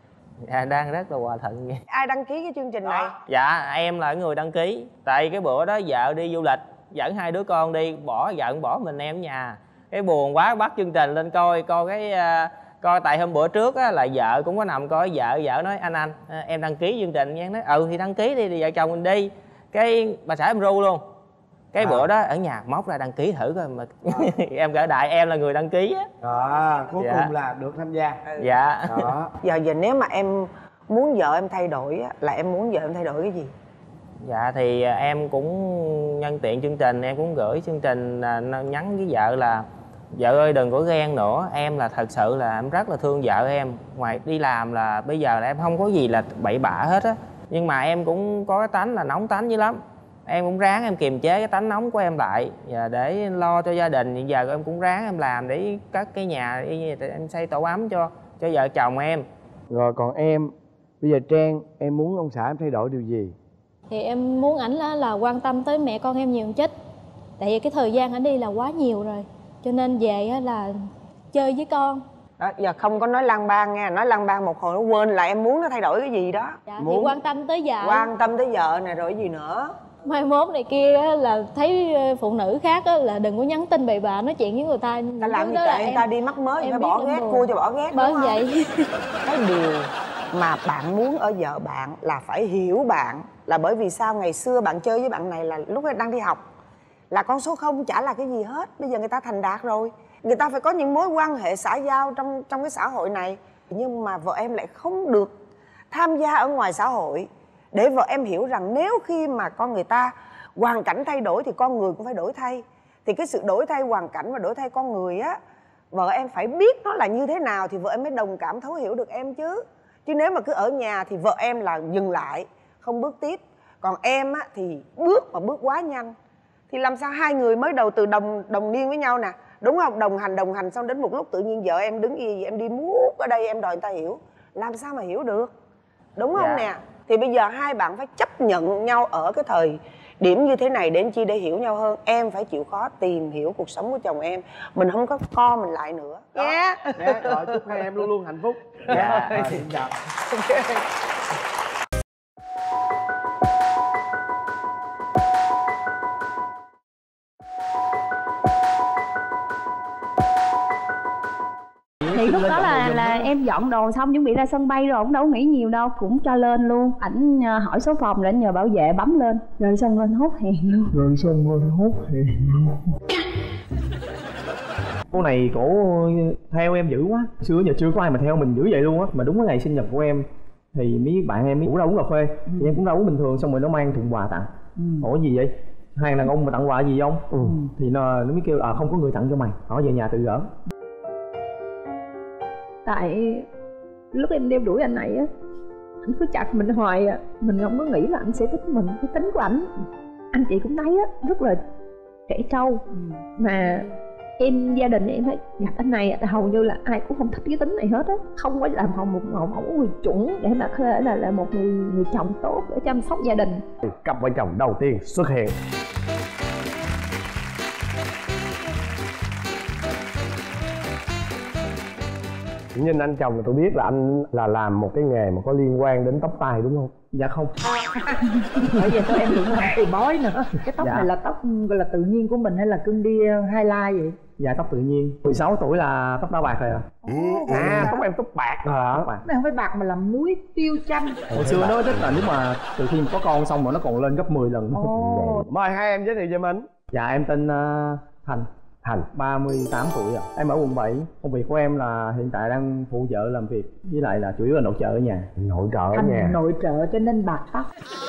Dạ đang rất là hòa thuận vậy. Ai đăng ký cái chương trình này? Dạ em là người đăng ký. Tại cái bữa đó vợ đi du lịch, dẫn hai đứa con đi, bỏ vợ bỏ mình em ở nhà. Cái buồn quá bắt chương trình lên coi, coi cái uh, coi tại hôm bữa trước á, là vợ cũng có nằm coi, vợ vợ nói anh anh em đăng ký chương trình nha, nói ừ thì đăng ký đi, thì vợ chồng mình đi. Cái bà xã em ru luôn. Cái à. bữa đó ở nhà móc ra đăng ký thử coi mà à. Em gỡ đại em là người đăng ký á. À, cuối dạ. cùng là được tham gia. Ừ. Dạ. Đó. Giờ giờ nếu mà em muốn vợ em thay đổi á, là em muốn vợ em thay đổi cái gì? Dạ thì em cũng nhân tiện chương trình, em cũng gửi chương trình nhắn với vợ là vợ ơi đừng có ghen nữa, em là thật sự là em rất là thương vợ em. Ngoài đi làm là bây giờ là em không có gì là bậy bạ hết á, nhưng mà em cũng có cái tánh là nóng tánh dữ lắm. Em cũng ráng em kiềm chế cái tánh nóng của em lại và để lo cho gia đình. Hiện giờ em cũng ráng em làm để cất cái nhà, để em xây tổ ấm cho cho vợ chồng em. Rồi còn em, bây giờ Trang, em muốn ông xã em thay đổi điều gì? Thì em muốn ảnh là, là quan tâm tới mẹ con em nhiều chút. Tại vì cái thời gian ảnh đi là quá nhiều rồi, cho nên về là chơi với con. Đó, giờ không có nói lang bang nha, nói lang bang một hồi nó quên là em muốn nó thay đổi cái gì đó. Dạ, muốn thì quan tâm tới vợ. Quan tâm tới vợ này rồi cái gì nữa. Mai mốt này kia là thấy phụ nữ khác là đừng có nhắn tin bậy bạ nói chuyện với người ta. Ta làm gì kệ người ta đi mắc mới, phải bỏ ghét, cua cho bỏ ghét. Bởi vậy cái điều mà bạn muốn ở vợ bạn là phải hiểu bạn. Là bởi vì sao ngày xưa bạn chơi với bạn này là lúc đang đi học, là con số không chả là cái gì hết. Bây giờ người ta thành đạt rồi, người ta phải có những mối quan hệ xã giao trong trong cái xã hội này. Nhưng mà vợ em lại không được tham gia ở ngoài xã hội, để vợ em hiểu rằng nếu khi mà con người ta hoàn cảnh thay đổi thì con người cũng phải đổi thay. Thì cái sự đổi thay hoàn cảnh và đổi thay con người á, vợ em phải biết nó là như thế nào thì vợ em mới đồng cảm thấu hiểu được em chứ. Chứ nếu mà cứ ở nhà thì vợ em là dừng lại, không bước tiếp. Còn em á thì bước mà bước quá nhanh thì làm sao hai người mới đầu từ đồng đồng niên với nhau nè, đúng không? Đồng hành đồng hành xong đến một lúc tự nhiên vợ em đứng y em đi muốt ở đây, em đòi người ta hiểu, làm sao mà hiểu được, đúng không? Dạ. Nè thì bây giờ hai bạn phải chấp nhận nhau ở cái thời điểm như thế này để chi để hiểu nhau hơn. Em phải chịu khó tìm hiểu cuộc sống của chồng em, mình không có co mình lại nữa nha. Yeah. Yeah, rồi chúc hai em luôn luôn hạnh phúc. Dạ. Yeah. Xin chào. Thì lúc đó là là em dọn đồ xong chuẩn bị ra sân bay rồi, cũng đâu nghĩ nhiều đâu, cũng cho lên luôn. Ảnh hỏi số phòng rồi anh nhờ bảo vệ bấm lên, rồi xong lên hốt hẹn luôn. Rồi xong lên hốt hẹn luôn. Cô này cổ theo em dữ quá, xưa giờ chưa có ai mà theo mình dữ vậy luôn á. Mà đúng cái ngày sinh nhật của em thì mấy bạn em mới rủ ra uống cà phê, ừ. thì em cũng ra uống bình thường, xong rồi nó mang thùng quà tặng. ừ. Ủa gì vậy? Hai đàn ông mà tặng quà gì không? ừ. Thì nó, nó mới kêu à không có người tặng cho mày, hỏi về nhà tự gỡ. Tại lúc em đeo đuổi anh này á, anh cứ chặt mình hoài à, mình không có nghĩ là anh sẽ thích mình. Cái tính của ảnh, anh chị cũng thấy á, rất là trẻ trâu. ừ. Mà em gia đình em thấy gặp anh này hầu như là ai cũng không thích cái tính này hết á, không có làm hồng một mẫu mẫu người chuẩn để mà có thể là là một người người chồng tốt để chăm sóc gia đình. Cặp vợ chồng đầu tiên xuất hiện. Nhìn anh chồng là tôi biết là anh là làm một cái nghề mà có liên quan đến tóc tai đúng không? Dạ không. Bởi vì tôi em đừng làm từ bói nữa. Cái tóc dạ. này là tóc gọi là tự nhiên của mình hay là cưng đi highlight vậy? Dạ tóc tự nhiên. mười sáu tuổi là tóc đã bạc rồi à? Oh, à tóc em tóc bạc rồi hả? Này không phải bạc mà là muối tiêu chanh. Hồi xưa nó thích là nếu mà từ khi có con xong rồi nó còn lên gấp mười lần. Oh. Mời hai em giới thiệu cho mình. Dạ em tên uh, Thành. Thành ba mươi tám tuổi ạ. À. Em ở quận bảy. Công việc của em là hiện tại đang phụ vợ làm việc, với lại là chủ yếu là nội trợ ở nhà. Nội trợ ở Thành nhà. Nội trợ cho nên bạc tóc.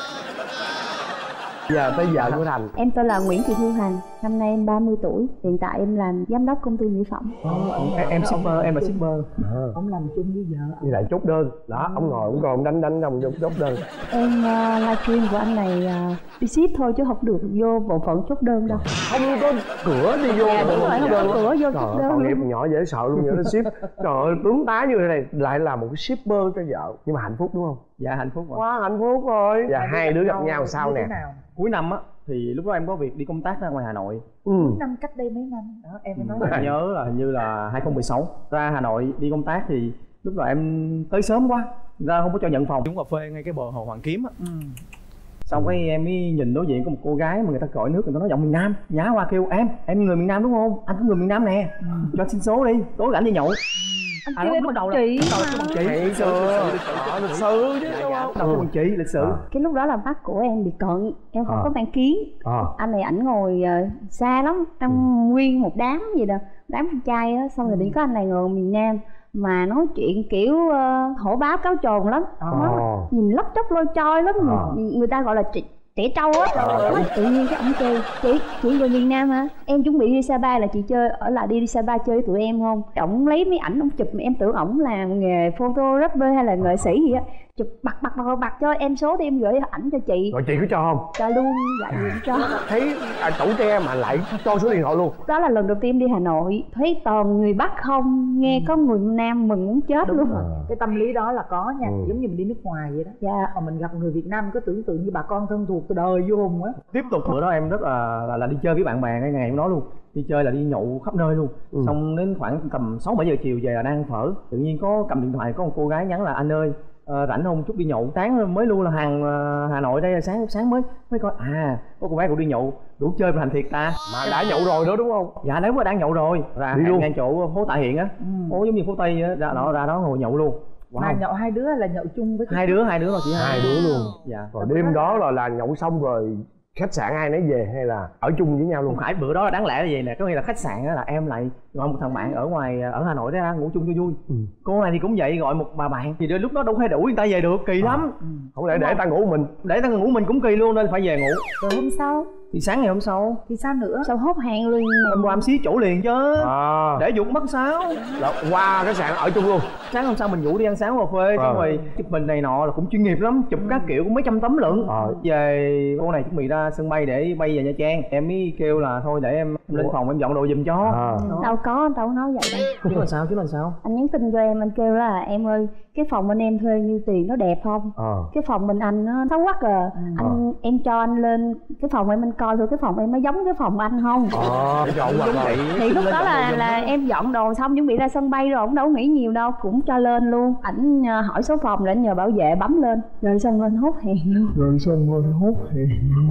Giờ tới vợ của Thành. Em tên là Nguyễn Thị Thu Hằng, năm nay em ba mươi tuổi. Hiện tại em làm giám đốc công ty mỹ phẩm. Oh, em, em shipper, em là shipper. À. Ông làm chung với vợ. Như lại chốt đơn. Đó, ừ. ông ngồi ông còn đánh đánh ông chốt đơn. Em uh, livestream của anh này uh, đi ship thôi chứ không được vô bộ phận chốt đơn đâu. Không có cửa đi vô. Dạ, đúng rồi, không có cửa vô chốt đơn. Tội nghiệp nhỏ dễ sợ luôn, vậy nó ship. Trời ơi, tướng tá như thế này lại là một cái shipper cho vợ. Nhưng mà hạnh phúc đúng không? Dạ hạnh phúc rồi. Quá hạnh phúc rồi. Và hai đứa gặp nhau sao nè? Cuối năm á thì lúc đó em có việc đi công tác ra ngoài Hà Nội. ừ. Năm cách đây mấy năm đó em mới nói. Em nhớ là hình như là hai không một sáu ra Hà Nội đi công tác, thì lúc đó em tới sớm quá ra không có cho nhận phòng, uống cà phê ngay cái bờ hồ Hoàn Kiếm á. ừ. Xong cái em mới nhìn đối diện có một cô gái mà người ta gọi nước, người ta nói giọng miền Nam, nhá qua kêu em em người miền Nam đúng không, anh cũng người miền Nam nè. ừ. Cho xin số đi, tối rảnh đi nhậu. Anh kêu à, em bắt đầu chị là bắt đầu bằng chị lịch sử lịch sử chứ đúng không? Đầu bằng chị lịch sử. Cái lúc đó là mắt của em bị cận, em không à. có mang kiến. à. Anh này ảnh ngồi uh, xa lắm, trong ừ. nguyên một đám gì đó, đám con trai á, xong rồi chỉ có anh này ngồi miền Nam mà nói chuyện kiểu uh, hổ báo cáo trồn lắm. à. Nó nhìn lấp chóc lôi trôi lắm. à. Người ta gọi là chị trẻ trâu á. à. Tự nhiên cái ổng kêu chị chị người miền Nam hả, em chuẩn bị đi Sapa là chị chơi ở lại đi đi Sapa chơi với tụi em không. Ổng lấy mấy ảnh ổng chụp, em tưởng ổng làm nghề photographer hay là nghệ sĩ gì á, chụp bật bật bật bật cho em số thì em gửi ảnh cho chị. Rồi chị có cho không? Cho luôn, dạ gì cũng cho. Thấy à, chẩu tre mà lại cho số điện thoại luôn. Đó là lần đầu tiên đi Hà Nội, thấy toàn người Bắc không, nghe có người Nam mừng muốn chết. Đúng luôn. Rồi. Cái tâm lý đó là có nha, ừ. giống như mình đi nước ngoài vậy đó. Dạ. Mà mình gặp người Việt Nam có tưởng tượng như bà con thân thuộc từ đời vô hùng á. Tiếp tục bữa đó em rất là là, là đi chơi với bạn bè, cái ngày hôm đó luôn đi chơi là đi nhậu khắp nơi luôn. ừ. Xong đến khoảng tầm sáu bảy giờ chiều về là đang ăn phở, tự nhiên có cầm điện thoại có một cô gái nhắn là anh ơi uh, rảnh không chút đi nhậu, sáng mới luôn là hàng uh, Hà Nội đây, sáng sáng mới mới coi à có cô bé cũng đi nhậu, đủ chơi mà thành thiệt ta. Mà đã nhậu rồi đó đúng không? Dạ nếu mà đang nhậu rồi ra hàng ngang chỗ phố Tạ Hiện á, ừ. phố giống như phố Tây á, ra đó ra đó ngồi nhậu luôn. Wow. Mà nhậu hai đứa hay là nhậu chung với hai đứa hai đứa mà chỉ hai đứa luôn. Dạ. Rồi đêm đó là là nhậu xong rồi khách sạn ai nấy về hay là ở chung với nhau luôn? Không phải, bữa đó là đáng lẽ là gì nè, có nghĩa là khách sạn á là em lại gọi một thằng bạn ở ngoài ở Hà Nội ra ngủ chung cho vui. ừ. Cô này thì cũng vậy, gọi một bà bạn thì lúc đó đâu hay đủ người ta về được, kỳ à. lắm. ừ. Không lẽ để ta ngủ mình, để ta ngủ mình cũng kỳ luôn nên phải về ngủ. Rồi hôm sau thì sáng ngày hôm sau thì sao nữa, sao hốt hàng liền, hôm qua em xí chỗ liền chứ. à. Để dụng mất sao là qua khách sạn ở chung luôn. Sáng hôm sau mình ngủ đi ăn sáng cà phê, xong à. rồi chụp hình này nọ là cũng chuyên nghiệp lắm, chụp các kiểu cũng mấy trăm tấm lận. à. Về cô này chuẩn bị ra sân bay để bay về Nha Trang, em mới kêu là thôi để em lên phòng em dọn đồ giùm cho. à. Đâu có, đâu nói vậy đâu. Chứ là sao, chứ là sao? Anh nhắn tin cho em, anh kêu là em ơi cái phòng bên em thuê nhiêu tiền, nó đẹp không? à. Cái phòng bên anh nó xấu quá à. ừ. Anh à. em cho anh lên cái phòng em anh coi thôi, cái phòng em nó giống cái phòng anh không? à, thì, thì lúc đó là là em dọn đồ xong chuẩn bị ra sân bay rồi, ông đâu nghĩ nhiều đâu, cũng cho lên luôn. Ảnh hỏi số phòng để anh nhờ bảo vệ bấm lên, rồi xong rồi hốt hẹn luôn. Rồi xong rồi hốt hẹn luôn.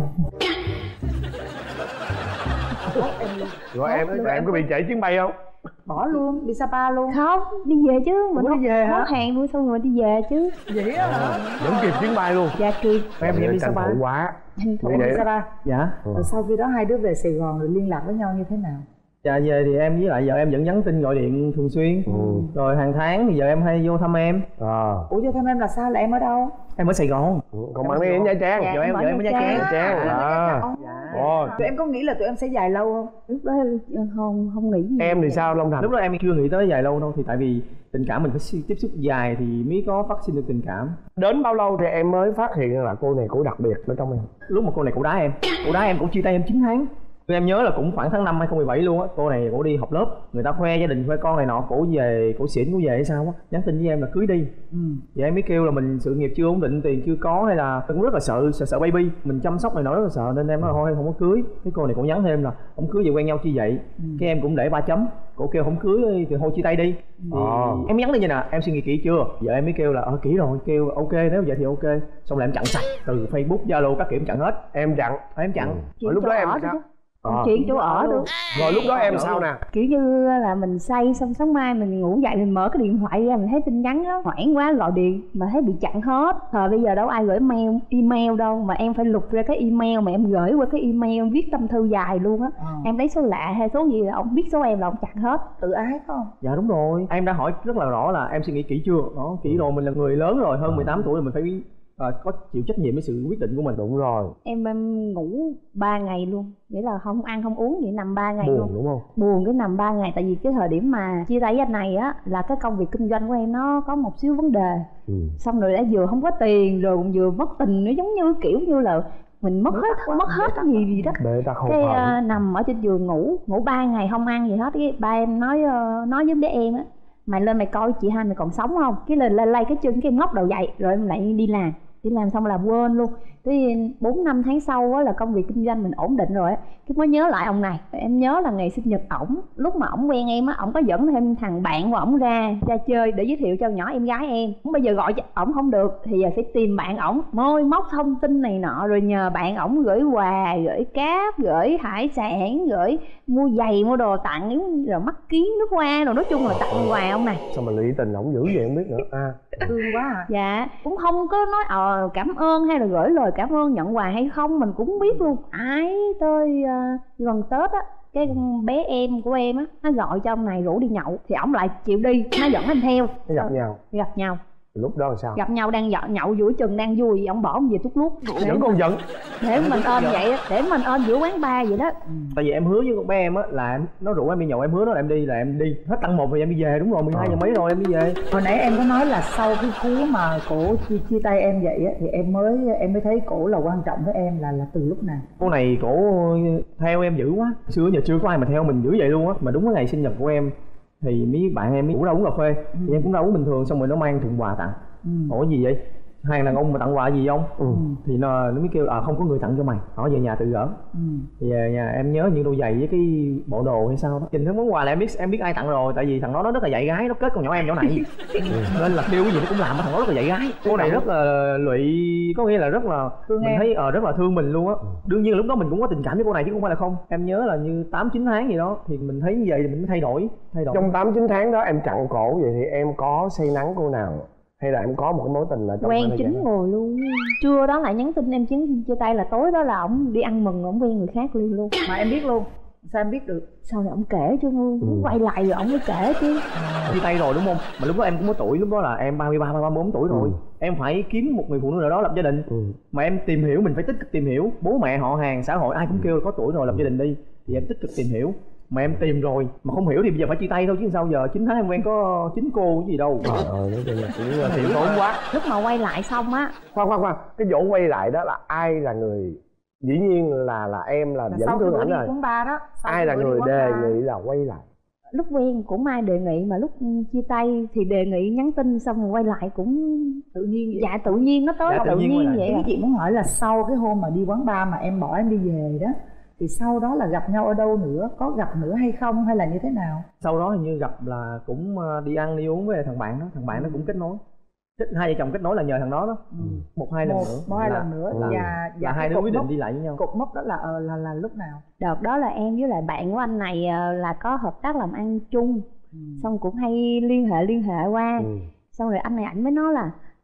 Rồi em rồi em có bị trễ chuyến bay không? Bỏ luôn, đi Sapa luôn? Không, đi về chứ. Mình Ủa, đi về hả? Hốt hàng luôn xong rồi đi về chứ. Vậy á hả? Vẫn kịp chuyến bay luôn? Dạ kịp. Em đi Sapa quá. Tranh thủ đi Sapa. Dạ. Rồi sau khi đó hai đứa về Sài Gòn rồi liên lạc với nhau như thế nào? Dạ về thì em với lại vợ em vẫn nhắn tin gọi điện thường xuyên. Ừ. Rồi hàng tháng thì giờ em hay vô thăm em. À. Ủa vô thăm em là sao, là em ở đâu? Em ở Sài Gòn. Ừ. Còn bạn đi ở Nha Trang. Dạ, vợ em vợ em ở Nha Trang. Nha Trang. À. Ồ. Tụi em có nghĩ là tụi em sẽ dài lâu không? Lúc đó không không nghĩ gì. Em thì sao Long Thành? Lúc đó em chưa nghĩ tới dài lâu đâu, thì tại vì tình cảm mình phải tiếp xúc dài thì mới có phát sinh được tình cảm. Đến bao lâu thì em mới phát hiện là cô này cổ đặc biệt ở trong em? Lúc mà cô này cổ đá em, cổ đá em cũng chia tay em chín tháng. Em nhớ là cũng khoảng tháng năm hai không một bảy luôn á, cô này cổ đi học lớp, người ta khoe gia đình khoe con này nọ, cổ về cổ xỉn cổ về hay sao á, nhắn tin với em là cưới đi. Ừ. Vậy em mới kêu là mình sự nghiệp chưa ổn định, tiền chưa có, hay là cũng rất là sợ sợ, sợ baby, mình chăm sóc này nọ rất là sợ, nên em nói thôi không có cưới. Cái cô này cũng nhắn thêm là không cưới, vậy quen nhau chi vậy. Ừ. Cái em cũng để ba chấm, cổ kêu không cưới thì thôi chia tay đi. Thì à. Em nhắn đi như nè, em suy nghĩ kỹ chưa? Giờ em mới kêu là ờ kỹ rồi, kêu ok nếu vậy thì ok. Xong là em chặn sạch từ Facebook, Zalo các kiểu em chặn hết. Em chặn, à, em chặn. Ừ. Lúc đó em sao? À. Chuyện chỗ ở được. Rồi lúc đó em sao nè? Kiểu như là mình say xong sáng mai mình ngủ dậy mình mở cái điện thoại ra mình thấy tin nhắn đó, hoảng quá gọi điện mà thấy bị chặn hết. Thời bây giờ đâu ai gửi mail email đâu, mà em phải lục ra cái email mà em gửi qua cái email viết tâm thư dài luôn á. À. Em lấy số lạ hay số gì là ông biết số em là ông chặn hết. Tự ái phải không? Dạ đúng rồi. Em đã hỏi rất là rõ là em suy nghĩ kỹ chưa? Đó, kỹ rồi, mình là người lớn rồi, hơn mười tám tuổi rồi, mình phải À, có chịu trách nhiệm với sự quyết định của mình. Đúng rồi. Em em ngủ ba ngày luôn, nghĩa là không ăn không uống vậy, nằm ba ngày buồn, luôn. Đúng không? Buồn cái nằm ba ngày, tại vì cái thời điểm mà chia tay với anh này á là cái công việc kinh doanh của em nó có một xíu vấn đề. Ừ. Xong rồi đã vừa không có tiền rồi cũng vừa mất tình, nó giống như kiểu như là mình mất hết quá, mất hết cái gì gì đó. Cái uh, nằm ở trên giường ngủ ngủ ba ngày không ăn gì hết. Cái ba em nói uh, nói với bé em á, mày lên mày coi chị hai mày còn sống không. Cái lên lên lay cái chân cái em ngóc đầu dậy rồi em lại đi làm. Đi làm xong là quên luôn. Tới bốn năm tháng sau á là công việc kinh doanh mình ổn định rồi á, cái mới nhớ lại ông này. Em nhớ là ngày sinh nhật ổng, lúc mà ổng quen em á, ổng có dẫn thêm thằng bạn của ổng ra ra chơi để giới thiệu cho nhỏ em gái em. Bây giờ gọi cho ổng không được thì giờ sẽ tìm bạn ổng, môi móc thông tin này nọ, rồi nhờ bạn ổng gửi quà, gửi cáp, gửi hải sản, gửi mua giày mua đồ tặng, rồi mắt kiến nước hoa, rồi nói chung là tặng quà ông này. Sao mà lụy tình ổng dữ vậy không biết nữa. À thương quá à. Dạ cũng không có nói ờ cảm ơn hay là gửi lời cảm ơn nhận quà hay không mình cũng không biết luôn. Ái tới uh, gần Tết á, cái bé em của em á nó gọi cho ông này rủ đi nhậu thì ổng lại chịu đi, nó dẫn anh theo. Nó gặp nhau gặp nhau lúc đó là sao? Gặp nhau đang nhậu giữa chừng đang vui, ông bỏ ông về tút lút. Vẫn còn giận để mình ôm vậy đó, để mình ôm giữa quán bar vậy đó. Ừ. Tại vì em hứa với con bé em á là nó rủ em đi nhậu, em hứa nó là em đi là em đi hết tăng một rồi em đi về. Đúng rồi, mười hai giờ mấy rồi em đi về. Hồi nãy em có nói là sau cái cú mà cổ chia, chia tay em vậy á thì em mới em mới thấy cổ là quan trọng với em là là từ lúc nào? Cô này cổ theo em dữ quá, xưa giờ chưa có ai mà theo mình dữ vậy luôn á. Mà đúng cái ngày sinh nhật của em thì mấy bạn em mới rủ ra uống cà phê. Ừ. Thì em cũng ra uống bình thường, xong rồi nó mang thùng quà tặng. Ừ. Ủa gì vậy? Hai đàn ông mà tặng quà gì không? Ừ. Thì nó, nó mới kêu à không có người tặng cho mày, hỏi về nhà tự gỡ. Ừ. Thì về nhà em nhớ những đôi giày với cái bộ đồ hay sao đó. Nhìn thấy món quà là em biết em biết ai tặng rồi, tại vì thằng đó nó rất là dạy gái, nó kết con nhỏ em nhỏ này. Ừ. Nên là kêu cái gì nó cũng làm, thằng đó rất là dạy gái. Cô này rất là lụy, có nghĩa là rất là thương mình em. Thấy ờ, rất là thương mình luôn á. Ừ. Đương nhiên là lúc đó mình cũng có tình cảm với cô này chứ không phải là không. Em nhớ là như tám chín tháng gì đó thì mình thấy như vậy thì mình mới thay đổi, thay đổi. Trong tám chín tháng đó em chặn cổ vậy thì em có say nắng cô nào? Hay là em có một cái mối tình là trong quen chín ngồi luôn. Trưa đó lại nhắn tin em chiến chia tay, là tối đó là ổng đi ăn mừng, ổng quen người khác liền luôn. Mà em biết luôn. Sao em biết được? Sau này ổng kể chứ, ừ. quay lại rồi ổng mới kể chứ. Chia tay rồi đúng không? Mà lúc đó em cũng có tuổi, lúc đó là em ba mươi ba, ba mươi bốn tuổi rồi. Ừ. Em phải kiếm một người phụ nữ nào đó lập gia đình. Ừ. Mà em tìm hiểu, mình phải tích cực tìm hiểu. Bố mẹ, họ hàng, xã hội ai cũng kêu có tuổi rồi lập gia đình đi. Thì em tích cực tìm hiểu. Mà em tìm rồi mà không hiểu thì bây giờ phải chia tay thôi chứ sao giờ. Chín tháng em quen có chín cô cái gì đâu. Trời ơi, nói chung là cũng hiểu tốn quá. Lúc mà quay lại xong á, khoan khoan khoan, cái vụ quay lại đó là ai là người, dĩ nhiên là là em là, là vẫn thương ảnh rồi. Đó, ai là người đề nghị là quay lại? Lúc quen cũng ai đề nghị, mà lúc chia tay thì đề nghị nhắn tin xong rồi quay lại cũng tự nhiên vậy. Dạ tự nhiên nó tới, dạ, tự, tự nhiên, nhiên vậy. Cái chị muốn hỏi là sau cái hôm mà đi quán bar mà em bỏ em đi về đó thì sau đó là gặp nhau ở đâu nữa, có gặp nữa hay không hay là như thế nào? Sau đó hình như gặp là cũng đi ăn đi uống với thằng bạn đó, thằng bạn nó cũng kết nối. Hai vợ chồng kết nối là nhờ thằng đó đó. Ừ. Một hai lần một, nữa. Một hai là, lần nữa. Là, và, và hai đứa quyết định đi lại với nhau. Cột mốc đó là là, là là lúc nào? Đợt đó là em với lại bạn của anh này là có hợp tác làm ăn chung. Ừ. Xong cũng hay liên hệ liên hệ qua. Ừ. Xong rồi anh này ảnh mới nói là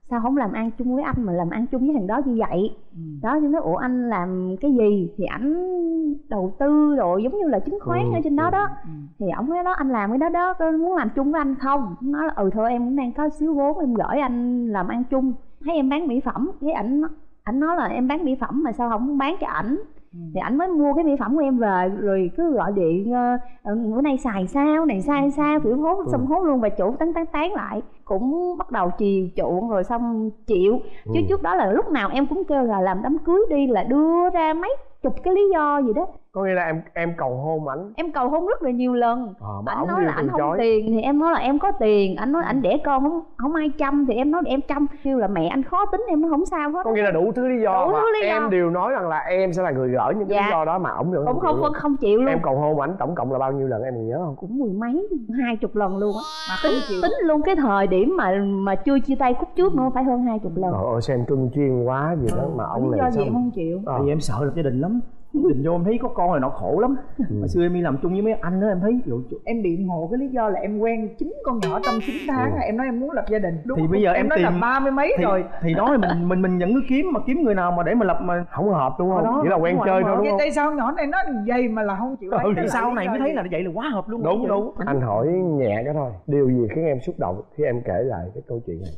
sao không làm ăn chung với anh mà làm ăn chung với thằng đó như vậy. Ừ. Đó, nhưng nói ủa anh làm cái gì thì ảnh đầu tư rồi giống như là chứng khoán ừ. ở trên đó đó. Ừ. Thì ổng nói đó anh làm cái đó đó, có muốn làm chung với anh không? Nói là ừ thôi em cũng đang có xíu vốn em gửi anh làm ăn chung. Thấy em bán mỹ phẩm, thấy ảnh ảnh nói là em bán mỹ phẩm mà sao không bán cho ảnh. Ừ. Thì ảnh mới mua cái mỹ phẩm của em về rồi cứ gọi điện uh, bữa nay xài sao này sai sao kiểu hốt xong hốt luôn, và chủ tán tán tán lại cũng bắt đầu chiều chuộng rồi xong chịu. Ừ. Chứ trước đó là lúc nào em cũng kêu là làm đám cưới đi là đưa ra mấy chục cái lý do gì đó. Có nghĩa là em em cầu hôn ảnh. Em cầu hôn rất là nhiều lần. À, ảnh nói là ảnh không tiền thì em nói là em có tiền. Ảnh nói ảnh đẻ con không không ai chăm thì em nói em chăm. Kêu là mẹ anh khó tính em nói không sao hết. Có nghĩa là đủ thứ lý do đủ mà thứ lý em do. đều nói rằng là em sẽ là người gỡ những cái dạ. lý do đó mà ổng vẫn không không, không, không chịu luôn. Em cầu hôn ảnh tổng cộng là bao nhiêu lần em còn nhớ không? Cũng mười mấy, hai chục lần luôn á. Mà tính tính luôn cái thời điểm mà mà chưa chia tay khúc trước nữa phải hơn hai chục lần. Trời ơi xem cưng chiên quá gì đó mà ông này lý do gì em không chịu. À. Tại vì em sợ lập gia đình lắm. Định vô em thấy có con này nó khổ lắm. Ừ. Hồi xưa em đi làm chung với mấy anh đó em thấy dụ, em biện hộ cái lý do là em quen chín con nhỏ trong chín tháng. Ừ. Em nói em muốn lập gia đình đúng thì không? Bây giờ em, em nói tìm là ba mươi mấy thì, rồi thì đó là mình mình mình vẫn cứ kiếm mà kiếm người nào mà để mà lập mà không hợp đúng không? Đó, chỉ là quen chơi thôi đúng không? Tại sao nhỏ này nó dày mà là không chịu lấy? Ừ, thì sau này mới thấy là vậy là quá hợp luôn. Đúng đúng. Anh hỏi nhẹ cái thôi, điều gì khiến em xúc động khi em kể lại cái câu chuyện này?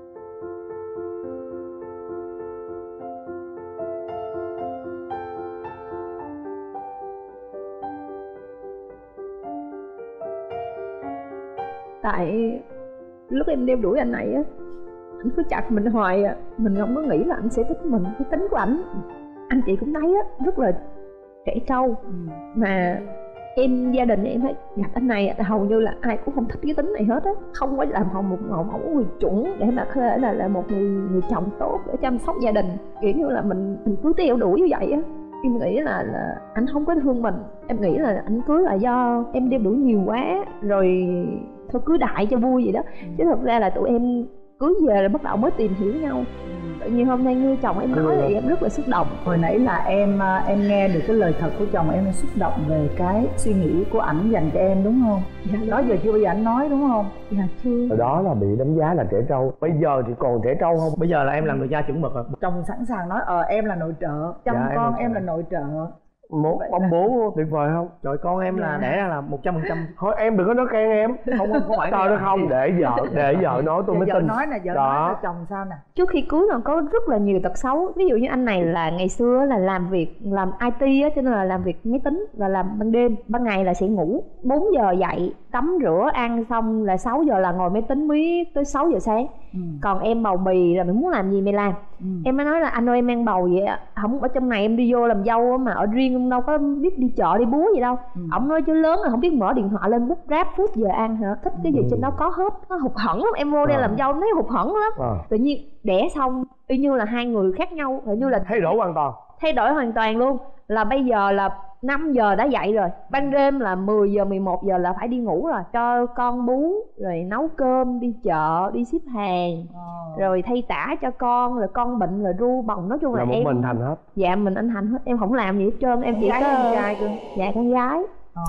Tại lúc em đeo đuổi anh này á, anh cứ chặt mình hoài à, mình không có nghĩ là anh sẽ thích mình. Cái tính của ảnh anh chị cũng thấy á, rất là trẻ trâu. Ừ. Mà em gia đình em thấy gặp anh này hầu như là ai cũng không thích cái tính này hết á, không có làm hồng một mẫu mẫu người chuẩn để mà có thể là là một người người chồng tốt để chăm sóc gia đình. Kiểu như là mình mình cứ theo đuổi như vậy á, em nghĩ là là anh không có thương mình. Em nghĩ là anh cưới là do em đeo đuổi nhiều quá rồi thôi cưới đại cho vui vậy đó. Ừ. Chứ thật ra là tụi em cưới về là bắt đầu mới tìm hiểu nhau. Ừ. Tự nhiên hôm nay nghe chồng em nói thì em rất là xúc động. Hồi nãy là em em nghe được cái lời thật của chồng em, em xúc động về cái suy nghĩ của ảnh dành cho em đúng không? Dạ. Đó giờ chưa bao giờ anh nói đúng không? Dạ chưa. Hồi đó là bị đánh giá là trẻ trâu. Bây giờ thì còn trẻ trâu không? Bây giờ là em làm người cha chuẩn mực rồi. Chồng sẵn sàng nói ờ em là nội trợ, chăm dạ, con em, em là nội trợ. Một ông bố tuyệt vời không? Trời con em là đẻ ra là một trăm phần trăm. Thôi em đừng có nói khen em. Không không phải. Trời ơi không, để vợ để vợ nói tôi mới vợ tin. Nói nè, vợ đó. Nói là chồng sao nè. Trước khi cưới là có rất là nhiều tật xấu. Ví dụ như anh này là ngày xưa là làm việc làm i tê á, cho nên là làm việc máy tính và làm ban đêm. Ban ngày là sẽ ngủ bốn giờ dậy, tắm rửa ăn xong là sáu giờ là ngồi máy tính mới tới sáu giờ sáng. Ừ. Còn em bầu bì là mình muốn làm gì mày làm. Ừ. Em mới nói là anh ơi em mang bầu vậy á, không ở trong này em đi vô làm dâu mà ở riêng em đâu có biết đi chợ đi búa gì đâu. Ừ. Ổng nói chứ lớn là không biết mở điện thoại lên bút ráp phút giờ ăn hả, thích cái gì ừ. trên đó có hết. Nó hụt hẫng lắm, em vô đây à. làm dâu thấy hụt hẫng lắm. À. Tự nhiên đẻ xong y như là hai người khác nhau, tự như là thay đổi hoàn toàn thay đổi hoàn toàn luôn. Là bây giờ là năm giờ đã dậy rồi, ban đêm là mười giờ mười một giờ là phải đi ngủ rồi, cho con bú rồi nấu cơm, đi chợ, đi ship hàng, oh. rồi thay tã cho con, rồi con bệnh rồi ru bồng. Nói chung là, là một em mình thành hết. Dạ mình anh thành hết, em không làm gì hết trơn. Em chỉ có con trai cơ. Dạ con gái.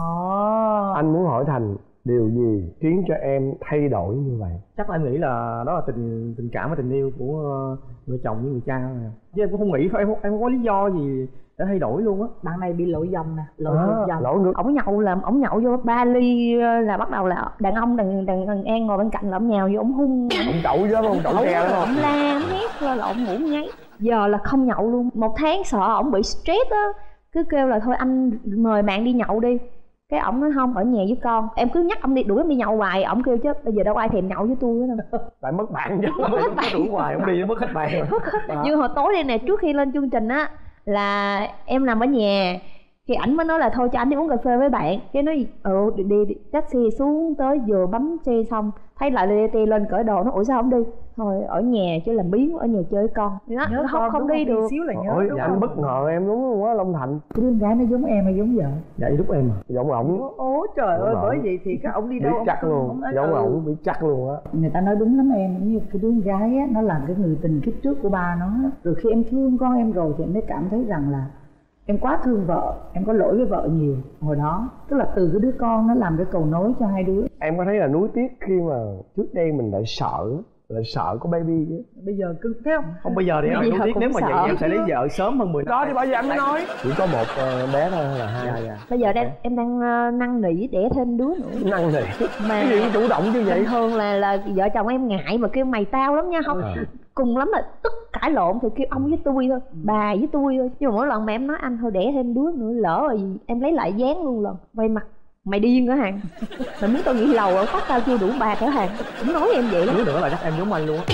Oh. Anh muốn hỏi Thành điều gì khiến cho em thay đổi như vậy? Chắc là em nghĩ là đó là tình tình cảm và tình yêu của người chồng với người cha này. Chứ em cũng không nghĩ, em không, em không có lý do gì để thay đổi luôn á. Bạn này bị lội dòng nè, lội à, dòng. Lội ngược. Ổng nhậu là ổng nhậu vô ba ly là bắt đầu là đàn ông đàn đàn, đàn An ngồi bên cạnh là ổng nhào vô ổng hung. Ổng chậu chứ không chậu xe đúng không? Ổng la ổng hét lên là ổng ngủ ngáy. Giờ là không nhậu luôn. Một tháng sợ ổng bị stress á, cứ kêu là thôi anh mời bạn đi nhậu đi. Cái ổng nói không, ở nhà với con. Em cứ nhắc ông đi, đuổi ông đi nhậu hoài. Ổng kêu chứ bây giờ đâu ai thèm nhậu với tôi nữa đâu. Tại mất bạn chứ. Mất hết bạn. Đuổi hoài ông đi mất hết bạn. Như hồi tối đây nè, trước khi lên chương trình á là em nằm ở nhà thì ảnh mới nói là thôi cho anh đi uống cà phê với bạn. Cái nói ừ đi, đi, đi. Taxi xuống tới vừa bấm xe xong thấy lại lê tê lên cởi đồ. Nó ủa sao không đi? Thôi ở nhà chứ làm biến, ở nhà chơi với con. Nó nhớ không, con, không đi được. Xíu là nhớ. Ôi dạ anh bất ngờ em đúng không quá Long Thành. Cái đứa con gái nó giống em hay giống vợ? Dạ lúc em à. Giống ổng. Ố trời ơi, bởi vậy thì cái ổng đi đâu biết chắc không, luôn. Không giống ổng biết chắc luôn á. Người ta nói đúng lắm em, như cái đứa con gái á, nó làm cái người tình kiếp trước của ba nó. Rồi khi em thương con em rồi thì em mới cảm thấy rằng là em quá thương vợ, em có lỗi với vợ nhiều hồi đó. Tức là từ cái đứa con nó làm cái cầu nối cho hai đứa. Em có thấy là nuối tiếc khi mà trước đây mình lại sợ lại sợ có baby chứ. Bây giờ cứ thấy không? Không, bây giờ thì em nuối tiếc, nếu mà vậy em sẽ lấy vợ sớm hơn mười năm. Đó thì bây giờ anh mới nói chỉ có một uh, bé thôi là hai. Dạ, dạ. Bây giờ đang, em đang uh, năn nỉ đẻ thêm đứa nữa. Năn nỉ Mà cái gì cũng chủ động như vậy. thường là là vợ chồng em ngại mà kêu mày tao lắm nha, không. À. Cùng lắm là tức cãi lộn thì kêu ông với tôi thôi, bà với tôi thôi. Nhưng mà mỗi lần mà em nói anh thôi đẻ thêm đứa nữa, lỡ rồi em lấy lại dáng luôn lần. Quay mặt mày điên hả Hằng? Mày muốn tao nghỉ lầu ở tóc tao chưa đủ bạc hả Hằng? Cũng nói em vậy lắm. Đứa nữa là chắc em giống anh luôn á.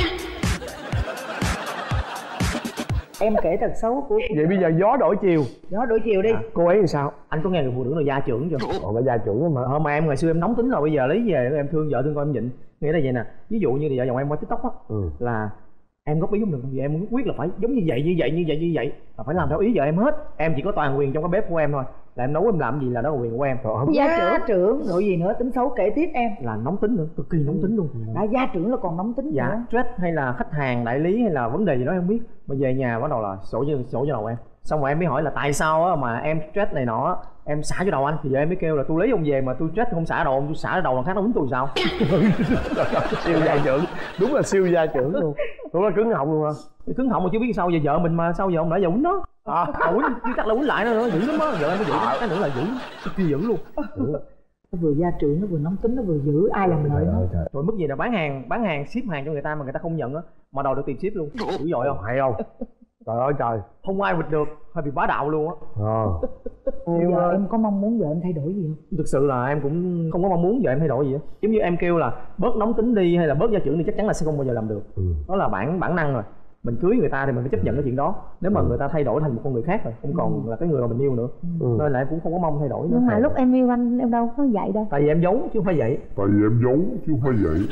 Em kể thật xấu của Vậy bây giờ gió đổi chiều. Gió đổi chiều đi. À, cô ấy làm sao? Anh có nghe người phụ nữ nào gia trưởng chưa? Còn phải gia trưởng mà. Ờ mà em ngày xưa em nóng tính rồi, bây giờ lấy về em thương vợ thương con em nhịn. Nghĩa là vậy nè, ví dụ như vợ chồng em qua TikTok á, ừ. là em góp ý không được, vì em quyết là phải giống như vậy như vậy như vậy như vậy, là phải làm theo ý vợ em hết. Em chỉ có toàn quyền trong cái bếp của em thôi, là em nấu em làm gì là đó là quyền của em. Rồi, gia trưởng trưởng rồi gì nữa, tính xấu kể tiếp em. Là nóng tính nữa, cực kỳ nóng tính luôn. Đã gia trưởng là còn nóng tính dạ, nữa. stress hay là khách hàng đại lý hay là vấn đề gì đó em không biết, mà về nhà bắt đầu là sổ cho sổ cho đầu em. Xong rồi em mới hỏi là tại sao á mà em stress này nọ em xả cho đầu anh, thì giờ em mới kêu là tôi lấy ông về mà tôi stress không xả đầu ông, tôi xả đầu là khác nó quýnh tôi sao. Siêu gia trưởng, đúng là siêu gia trưởng luôn. Đúng là cứng họng luôn hả? Cứng họng mà chưa biết sao, giờ vợ mình mà sao giờ ông đã giờ quýnh nó. À, quýnh chứ chắc là quýnh lại nữa, dữ lắm á, vợ em mới dữ, cái nữa là dữ, cực kỳ dữ luôn. Nó vừa gia trưởng, nó vừa nóng tính, nó vừa dữ, ai làm lợi nó. Rồi mức gì là bán hàng, bán hàng ship hàng cho người ta mà người ta không nhận á, mà đòi được tiền ship luôn, dữ dội không? Hay không? Trời ơi trời, không ai vịt được, hơi bị bá đạo luôn á. Ờ. Bây giờ em có mong muốn vợ em thay đổi gì không? Thực sự là em cũng không có mong muốn vợ em thay đổi gì á. Giống như em kêu là bớt nóng tính đi hay là bớt gia trưởng thì chắc chắn là sẽ không bao giờ làm được. Ừ. Đó là bản bản năng rồi. Mình cưới người ta thì mình phải chấp nhận cái chuyện đó. Nếu mà ừ. người ta thay đổi thành một con người khác rồi, không còn ừ. là cái người mà mình yêu nữa. Ừ. Nên là em cũng không có mong thay đổi nữa. Nhưng mà lúc em yêu anh em đâu có vậy đâu. Tại vì em giấu chứ không phải vậy. Tại vì em giấu chứ không phải vậy.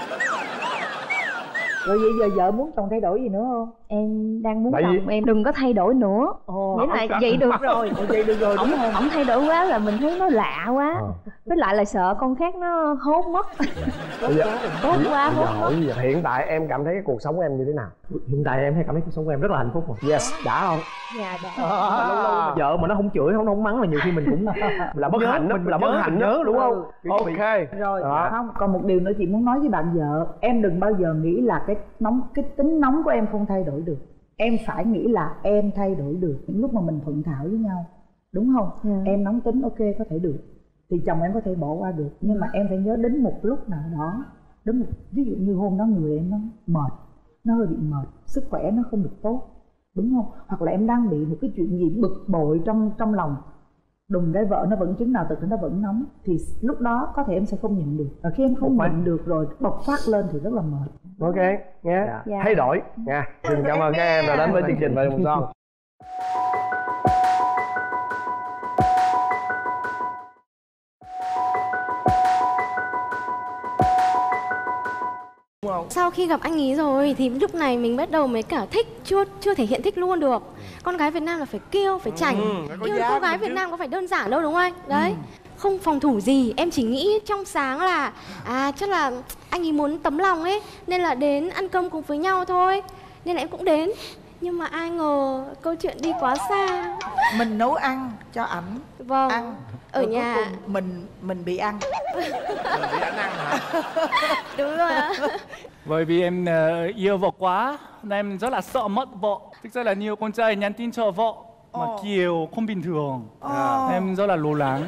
Rồi vậy giờ vợ muốn chồng thay đổi gì nữa không? Em đang muốn Tại chồng vì... em đừng có thay đổi nữa. Ồ, nghĩa là vậy được rồi. Vậy được rồi. Ổng ổng thay đổi quá là mình thấy nó lạ quá. À. Với lại là sợ con khác nó hốt mất. Bây giờ, tốt quá hốt mất. Giờ, hiện tại em cảm thấy cái cuộc sống của em như thế nào? Hiện tại em hay cảm thấy cuộc sống của em rất là hạnh phúc rồi. Yes, đã không? Dạ đã. À, lâu lâu mà vợ mà nó không chửi, không nó không mắng là nhiều khi mình cũng là bất hạnh đó, là bất hạnh nhớ đúng không? Ừ. Ok. Rồi, à. không, còn một điều nữa chị muốn nói với bạn vợ, em đừng bao giờ nghĩ là cái nóng cái tính nóng của em không thay đổi được. Em phải nghĩ là em thay đổi được những lúc mà mình thuận thảo với nhau, đúng không? Yeah. Em nóng tính ok có thể được, thì chồng em có thể bỏ qua được, nhưng mà em phải nhớ đến một lúc nào đó, đến một ví dụ như hôm đó người em nó mệt, nó hơi bị mệt, sức khỏe nó không được tốt, đúng không? Hoặc là em đang bị một cái chuyện gì bực bội trong trong lòng, đùng cái vợ nó vẫn chứng nào từ nó vẫn nóng, thì lúc đó có thể em sẽ không nhịn được, và khi em không nhịn được rồi bộc phát lên thì rất là mệt. Ok nghe dạ. Thay đổi nha. Xin cảm ơn các em đã đến với chương trình Vợ Chồng Son. Sau khi gặp anh ý rồi thì lúc này mình bắt đầu mới cả thích, chưa chưa thể hiện thích luôn được. Con gái Việt Nam là phải kêu, phải chảnh. Ừ, yêu cô gái Việt chứ. Nam có phải đơn giản đâu đúng không anh? Đấy. Ừ. Không phòng thủ gì, em chỉ nghĩ trong sáng là à chắc là anh ấy muốn tấm lòng ấy, nên là đến ăn cơm cùng với nhau thôi, nên là em cũng đến. Nhưng mà ai ngờ câu chuyện đi quá xa. Mình nấu ăn cho ảnh, vâng, ăn ở rồi nhà mình mình bị ăn. Mình bị ảnh ăn hả? Đúng rồi ạ. Bởi vì em uh, yêu vợ quá nên em rất là sợ mất vợ. Thực ra là nhiều con trai nhắn tin cho vợ mà oh. kiểu không bình thường. Oh. Em rất là lo lắng.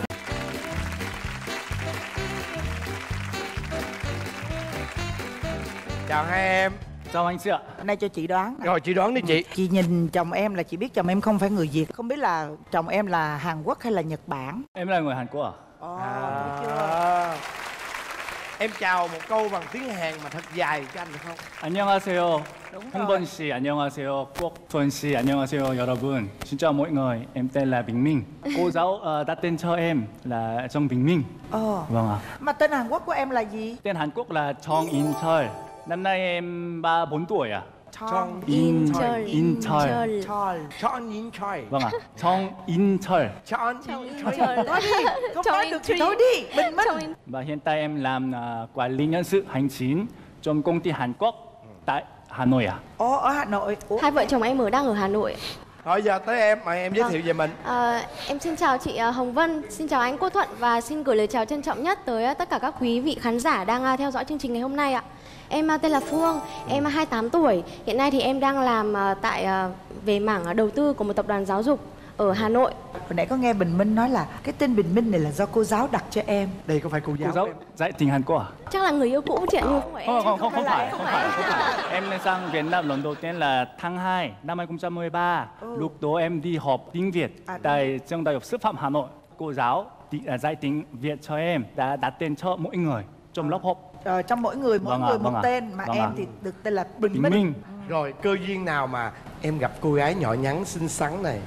Chào hai em. Chào anh chị ạ. Nay cho chị đoán. Rồi chị đoán đi chị. Chị nhìn chồng em là chị biết chồng em không phải người Việt. Không biết là chồng em là Hàn Quốc hay là Nhật Bản? Em là người Hàn Quốc à? Ồ, à, chưa? Em chào một câu bằng tiếng Hàn mà thật dài cho anh được không? 안녕하세요. 홍번 씨, 안녕하세요. quốc 씨, 안녕하세요, 여러분. Xin chào mọi người, em tên là Bình Minh. Cô giáo uh, đặt tên cho em là Trong Bình Minh. Ờ. Vâng ạ. Mà tên Hàn Quốc của em là gì? Tên Hàn Quốc là Trong In Chol. Năm nay em ba bốn tuổi à? Trong In Chol. In Chol. Trong In Chol. Vâng ạ. Trong In Chol. Trong In Chol. Nói đi, không nói được thì nói đi, bình minh. Và hiện tại em làm uh, quản lý nhân sự hành chính trong công ty Hàn Quốc tại Hà Nội à? Ồ, ở Hà Nội. Ủa? Hai vợ chồng em ở đang ở Hà Nội. Rồi giờ tới em, mời em giới thiệu về mình. À, em xin chào chị Hồng Vân, xin chào anh Cô Thuận và xin gửi lời chào trân trọng nhất tới tất cả các quý vị khán giả đang theo dõi chương trình ngày hôm nay ạ. Em tên là Phương, em hai mươi tám tuổi. Hiện nay thì em đang làm tại về mảng đầu tư của một tập đoàn giáo dục ở Hà Nội. Hồi nãy có nghe Bình Minh nói là cái tên Bình Minh này là do cô giáo đặt cho em. Đây có phải cô giáo, cô giáo em? dạy tiếng Hàn Quốc à? Chắc là người yêu cũ chị ạ, nhưng không phải không, em. không, không, không, phải, không phải, không phải. Em sang Việt Nam lần đầu tiên là tháng hai năm hai không một ba. Ừ. Lúc đó em đi học tiếng Việt à, tại trường Đại học Sư phạm Hà Nội. Cô giáo dạy tiếng Việt cho em đã đặt tên cho mỗi người trong lớp học. Ờ, trong mỗi người mỗi vâng người à, một vâng tên à, mà vâng em à. thì được tên là Bình Bình Minh. Minh. Rồi cơ duyên nào mà em gặp cô gái nhỏ nhắn xinh xắn này?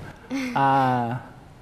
À,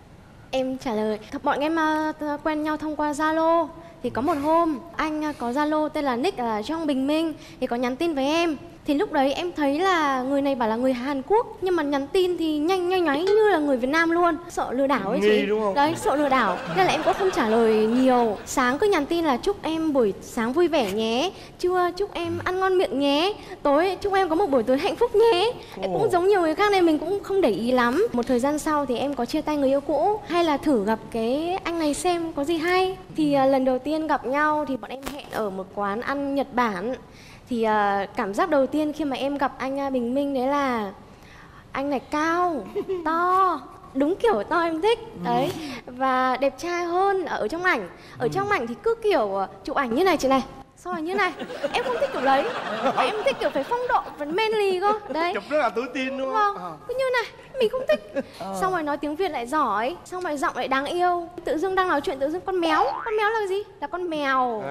em trả lời bọn em uh, quen nhau thông qua Zalo. Thì có một hôm anh uh, có Zalo tên là nick là Trong Bình Minh thì có nhắn tin với em. Thì lúc đấy em thấy là người này bảo là người Hàn Quốc nhưng mà nhắn tin thì nhanh nhanh nháy như là người Việt Nam luôn. Sợ lừa đảo ấy chị. Nghi đúng không? Đấy, sợ lừa đảo. Nên là em cũng không trả lời nhiều. Sáng cứ nhắn tin là chúc em buổi sáng vui vẻ nhé, trưa chúc em ăn ngon miệng nhé, tối chúc em có một buổi tối hạnh phúc nhé. Em cũng giống nhiều người khác nên mình cũng không để ý lắm. Một thời gian sau thì em có chia tay người yêu cũ, hay là thử gặp cái anh này xem có gì hay. Thì uh, lần đầu tiên gặp nhau thì bọn em hẹn ở một quán ăn Nhật Bản. Thì uh, cảm giác đầu tiên khi mà em gặp anh uh, Bình Minh đấy là anh này cao, to, đúng kiểu to em thích đấy, và đẹp trai hơn ở trong ảnh. Ở trong ảnh thì cứ kiểu uh, chụp ảnh như này chị này, xong rồi như này. Em không thích kiểu đấy, em thích kiểu phải phong độ và manly cơ đấy. Chụp rất là tự tin đúng không? Vâng, cứ như này mình không thích. Xong rồi nói tiếng Việt lại giỏi, xong rồi giọng lại đáng yêu. Tự dưng đang nói chuyện tự dưng con méo. Con méo là gì? Là con mèo.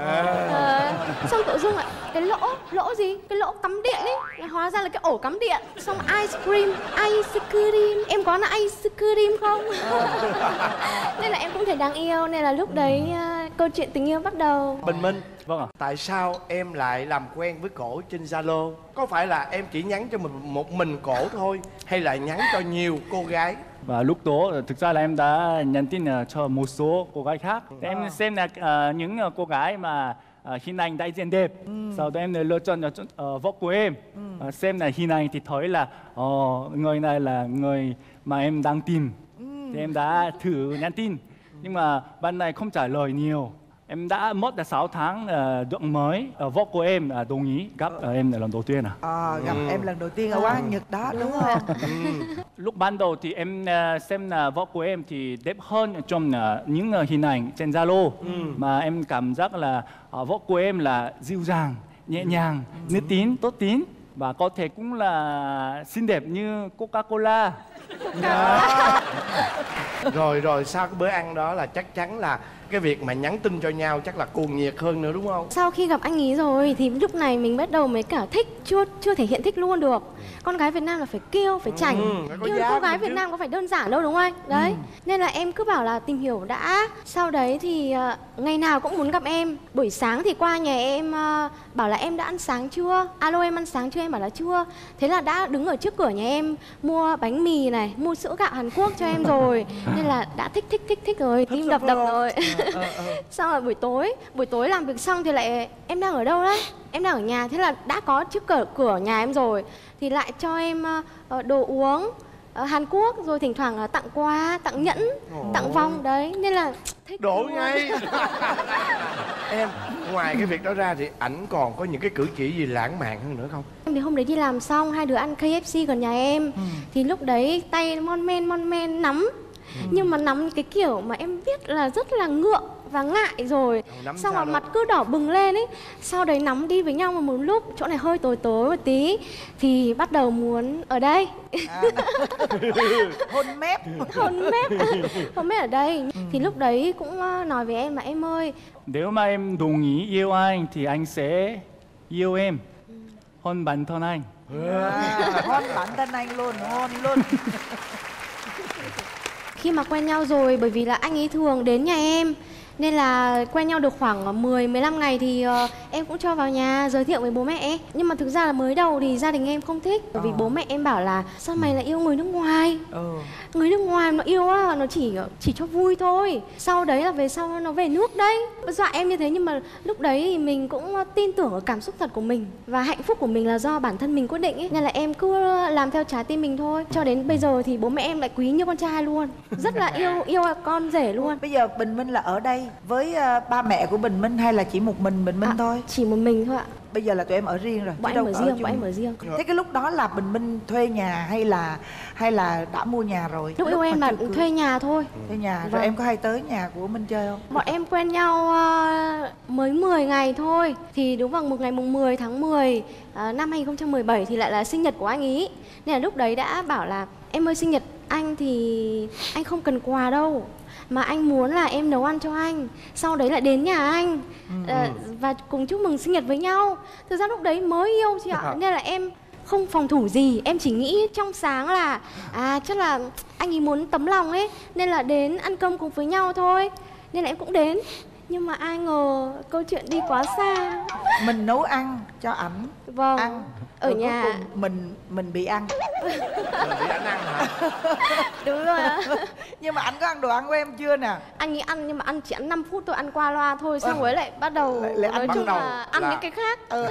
À. Xong tự dưng lại cái lỗ, lỗ gì? Cái lỗ cắm điện ấy, là hóa ra là cái ổ cắm điện. Xong ice cream, ice cream. Em có là ice cream không? Nên là em cũng thấy đáng yêu. Nên là lúc đấy uh, câu chuyện tình yêu bắt đầu. Bình Minh, vâng ạ. Tại sao em lại làm quen với cổ trên Zalo? Có phải là em chỉ nhắn cho mình một mình cổ thôi, hay là nhắn cho nhiều cô gái? Và lúc đó thực ra là em đã nhắn tin cho một số cô gái khác. À. Em xem là uh, những cô gái mà uh, hình ảnh đại diện đẹp. Ừ. Sau đó em lựa chọn uh, vóc của em. Ừ. Uh, xem là hình ảnh thì thấy là uh, người này là người mà em đang tìm. Ừ. Thì em đã thử nhắn tin. Nhưng mà bạn này không trả lời nhiều. Em đã mất là sáu tháng uh, được mới uh, vóc của em uh, đồng ý gặp uh, em là lần đầu tiên à. À, gặp ừ. em lần đầu tiên ở quán ăn Nhật đó đúng không? Ừ. Lúc ban đầu thì em uh, xem là vóc của em thì đẹp hơn trong uh, những uh, hình ảnh trên Zalo. Ừ. Mà em cảm giác là uh, vóc của em là dịu dàng, nhẹ nhàng, ừ. nữ tín, tốt tín. Và có thể cũng là xinh đẹp như Coca-Cola. Dạ. Rồi rồi sau cái bữa ăn đó là chắc chắn là cái việc mà nhắn tin cho nhau chắc là cuồng nhiệt hơn nữa đúng không? Sau khi gặp anh ý rồi thì lúc này mình bắt đầu mới cả thích, chưa chưa thể hiện thích luôn được. Con gái Việt Nam là phải kêu, phải chảnh. Ừ, nhưng cô gái Việt chứ. Nam có phải đơn giản đâu đúng không anh? Đấy. Ừ. Nên là em cứ bảo là tìm hiểu đã. Sau đấy thì uh, ngày nào cũng muốn gặp em. Buổi sáng thì qua nhà em uh, bảo là em đã ăn sáng chưa? Alo em ăn sáng chưa? Em bảo là chưa. Thế là đã đứng ở trước cửa nhà em mua bánh mì này, mua sữa gạo Hàn Quốc cho em rồi. Nên là đã thích thích thích thích rồi, tim đập đập rồi. Ờ, ờ. Xong rồi buổi tối, buổi tối làm việc xong thì lại em đang ở đâu đấy? Em đang ở nhà, thế là đã có trước cửa cửa nhà em rồi thì lại cho em uh, đồ uống uh, Hàn Quốc, rồi thỉnh thoảng uh, tặng quà, tặng nhẫn, Ồ. tặng vòng đấy, nên là thích đổ ngay. Em ngoài cái việc đó ra thì ảnh còn có những cái cử chỉ gì lãng mạn hơn nữa không? Em thì hôm đấy đi làm xong hai đứa ăn K F C gần nhà em, ừ. thì lúc đấy tay mon men mon men nắm. Ừ. Nhưng mà nắm cái kiểu mà em biết là rất là ngượng và ngại rồi. Ồ, xong rồi mặt cứ đỏ bừng lên ấy. Sau đấy nắm đi với nhau một lúc, chỗ này hơi tối tối một tí thì bắt đầu muốn ở đây. À. Hôn mép. Hôn mép. Hôn mép ở đây. Ừ. Thì lúc đấy cũng nói với em là em ơi, nếu mà em đồng ý yêu anh thì anh sẽ yêu em. Ừ. Hôn bản thân anh. À, hôn bản thân anh luôn, hôn luôn. Khi mà quen nhau rồi, bởi vì là anh ấy thường đến nhà em Nên là quen nhau được khoảng mười mười lăm ngày thì uh, em cũng cho vào nhà giới thiệu với bố mẹ. Nhưng mà thực ra là mới đầu thì gia đình em không thích. Bởi vì bố mẹ em bảo là sao mày lại yêu người nước ngoài. ừ. Người nước ngoài nó yêu á, nó chỉ chỉ cho vui thôi. Sau đấy là về sau nó về nước đấy. Dọa em như thế nhưng mà lúc đấy thì mình cũng tin tưởng ở cảm xúc thật của mình. Và hạnh phúc của mình là do bản thân mình quyết định ấy. Nên là em cứ làm theo trái tim mình thôi. Cho đến bây giờ thì bố mẹ em lại quý như con trai luôn. Rất là yêu yêu con rể luôn. Bây giờ Bình Minh là ở đây với uh, ba mẹ của Bình Minh hay là chỉ một mình Bình Minh à, thôi? Chỉ một mình thôi ạ. Bây giờ là tụi em ở riêng rồi. Bọn em ở riêng, bọn em ở riêng. Thế cái lúc đó là Bình Minh thuê nhà hay là hay là đã mua nhà rồi? Lúc yêu em là thuê nhà thôi. Thuê nhà, rồi vâng. Em có hay tới nhà của Minh chơi không? Bọn em quen nhau uh, mới mười ngày thôi. Thì đúng vào một ngày mùng mười tháng mười uh, năm hai nghìn không trăm mười bảy thì lại là sinh nhật của anh ý. Nên là lúc đấy đã bảo là em ơi, sinh nhật anh thì anh không cần quà đâu, mà anh muốn là em nấu ăn cho anh, sau đấy lại đến nhà anh ừ. uh, và cùng chúc mừng sinh nhật với nhau. Thực ra lúc đấy mới yêu chị ạ, nên là em không phòng thủ gì, em chỉ nghĩ trong sáng là à chắc là anh ấy muốn tấm lòng ấy, nên là đến ăn cơm cùng với nhau thôi, nên là em cũng đến. Nhưng mà ai ngờ câu chuyện đi quá xa. Mình nấu ăn cho ảnh. Vâng. Ăn ở rồi nhà cuối cùng mình mình bị ăn. Mình bị ảnh ăn hả? Đúng rồi ạ. Nhưng mà anh có ăn đồ ăn của em chưa nè? Anh nghĩ ăn nhưng mà ăn chỉ ăn năm phút thôi, ăn qua loa thôi, xong rồi lại bắt đầu lại, lại nói ăn chung đầu là ăn là... những cái khác. Ừ.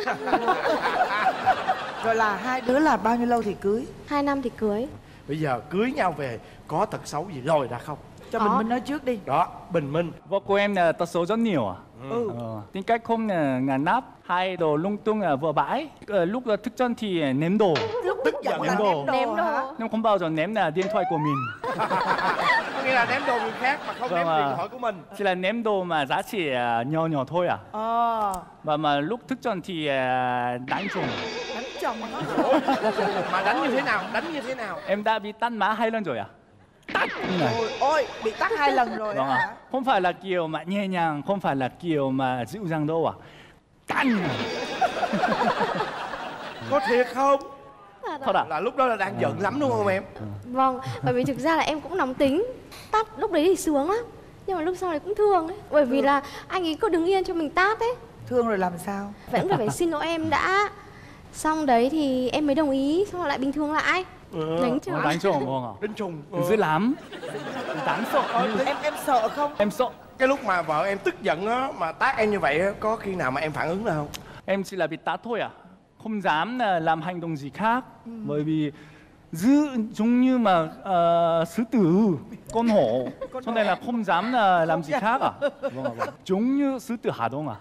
Rồi là hai đứa là bao nhiêu lâu thì cưới? Hai năm thì cưới. Bây giờ cưới nhau về có tật xấu gì lòi ra không? Cho Bình Minh nói trước đi. Đó, Bình Minh. Vợ của em là tật xấu rất nhiều à? Ừ. Ờ, tính cách không là ngàn nắp, hay đồ lung tung là vừa bãi. Ờ, lúc thức chân thì ném đồ. Lúc tức giận ném đồ. Ném đồ. Nhưng không bao giờ ném là điện thoại của mình. Có nghĩa là ném đồ người khác mà không vâng ném à. điện thoại của mình. Chỉ là ném đồ mà giá trị nhỏ nhỏ thôi à? Ờ. Và mà lúc thức chân thì đánh chồng. Đánh chồng hả? Mà đánh như thế nào? Đánh như thế nào? Em đã bị tát má hai lần rồi à? Tát này. Ôi, ôi, bị tát hai lần rồi vâng hả? À. Không phải là kiểu mà nhẹ nhàng, không phải là kiểu mà dịu dàng đâu à? Tát này. Có thiệt không? Thật à? Là lúc đó là đang giận lắm đúng không em? Vâng, bởi vì thực ra là em cũng nóng tính. Tát lúc đấy thì sướng lắm, nhưng mà lúc sau này cũng thương ấy. Bởi vì là anh ấy cứ đứng yên cho mình tát ấy. Thương rồi làm sao? Vẫn phải phải xin lỗi em đã. Xong đấy thì em mới đồng ý, xong rồi lại bình thường lại. Ừ. Đánh chồng. Đánh chồng không à? Đánh chồng. Ừ. Dữ lắm. Đáng sợ. Ờ, em em sợ không? Em sợ. Cái lúc mà vợ em tức giận á, mà tát em như vậy á, có khi nào mà em phản ứng nào không? Em chỉ là bị tát thôi à? Không dám làm hành động gì khác. Ừ. Bởi vì dữ giống như mà uh, sư tử, con hổ. Cho nên là không dám là làm gì khác à? Vâng ạ, vâng. Giống như sư tử Hà Đông à?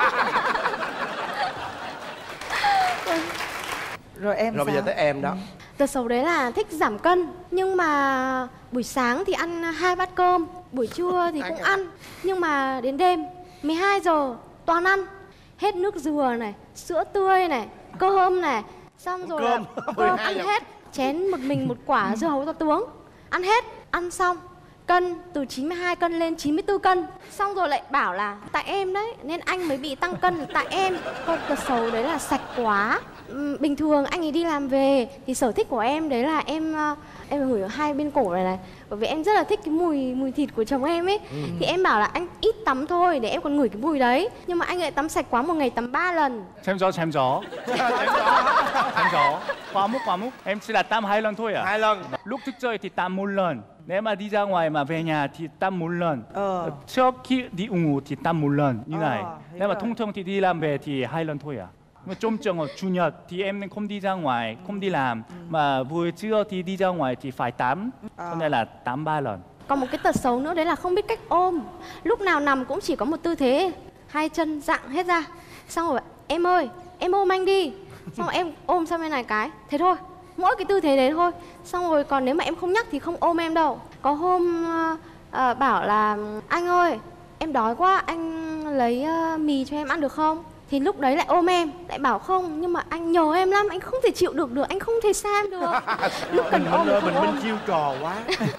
Rồi em Rồi sao? bây giờ tới em đó. Tật xấu đấy là thích giảm cân. Nhưng mà buổi sáng thì ăn hai bát cơm, buổi trưa thì cũng ăn. Nhưng mà đến đêm mười hai giờ toàn ăn. Hết nước dừa này, sữa tươi này, cơm này. Xong rồi cơm. là cơm ăn hết. Chén một mình một quả dưa hấu to tướng. Ăn hết, ăn xong cân từ chín mươi hai cân lên chín mươi tư cân. Xong rồi lại bảo là tại em đấy nên anh mới bị tăng cân, tại em. Còn tật xấu đấy là sạch quá. Bình thường anh ấy đi làm về thì sở thích của em đấy là em em ngửi ở hai bên cổ này này, bởi vì em rất là thích cái mùi mùi thịt của chồng em ấy. Ừ. Thì em bảo là anh ít tắm thôi để em còn ngửi cái mùi đấy, nhưng mà anh lại tắm sạch quá, một ngày tắm ba lần. Chém gió, chém gió. Chém gió. Quá mức, quá mức. Em chỉ là tắm hai lần thôi à? Hai lần. Lúc thức dậy thì tắm một lần. Nếu mà đi ra ngoài mà về nhà thì tắm một lần. Ờ. Trước khi đi ngủ thì tắm một lần như ờ, này. Nếu mà thông thường thì đi làm về thì hai lần thôi à? Mà trong trường hợp chủ nhật thì em không đi ra ngoài, không đi làm. Ừ. Mà buổi trưa thì đi ra ngoài thì phải tắm. À. Cho nên là tắm ba lần. Còn một cái tật xấu nữa đấy là không biết cách ôm. Lúc nào nằm cũng chỉ có một tư thế, hai chân dặng hết ra. Xong rồi em ơi, em ôm anh đi. Xong rồi em ôm sang bên này cái, thế thôi. Mỗi cái tư thế đấy thôi. Xong rồi còn nếu mà em không nhắc thì không ôm em đâu. Có hôm uh, uh, bảo là anh ơi, em đói quá, anh lấy uh, mì cho em ăn được không? Thì lúc đấy lại ôm em, lại bảo không, nhưng mà anh nhớ em lắm, anh không thể chịu được được, anh không thể xa em được. Lúc cần ôm thì không ôm. Mình chiêu trò quá.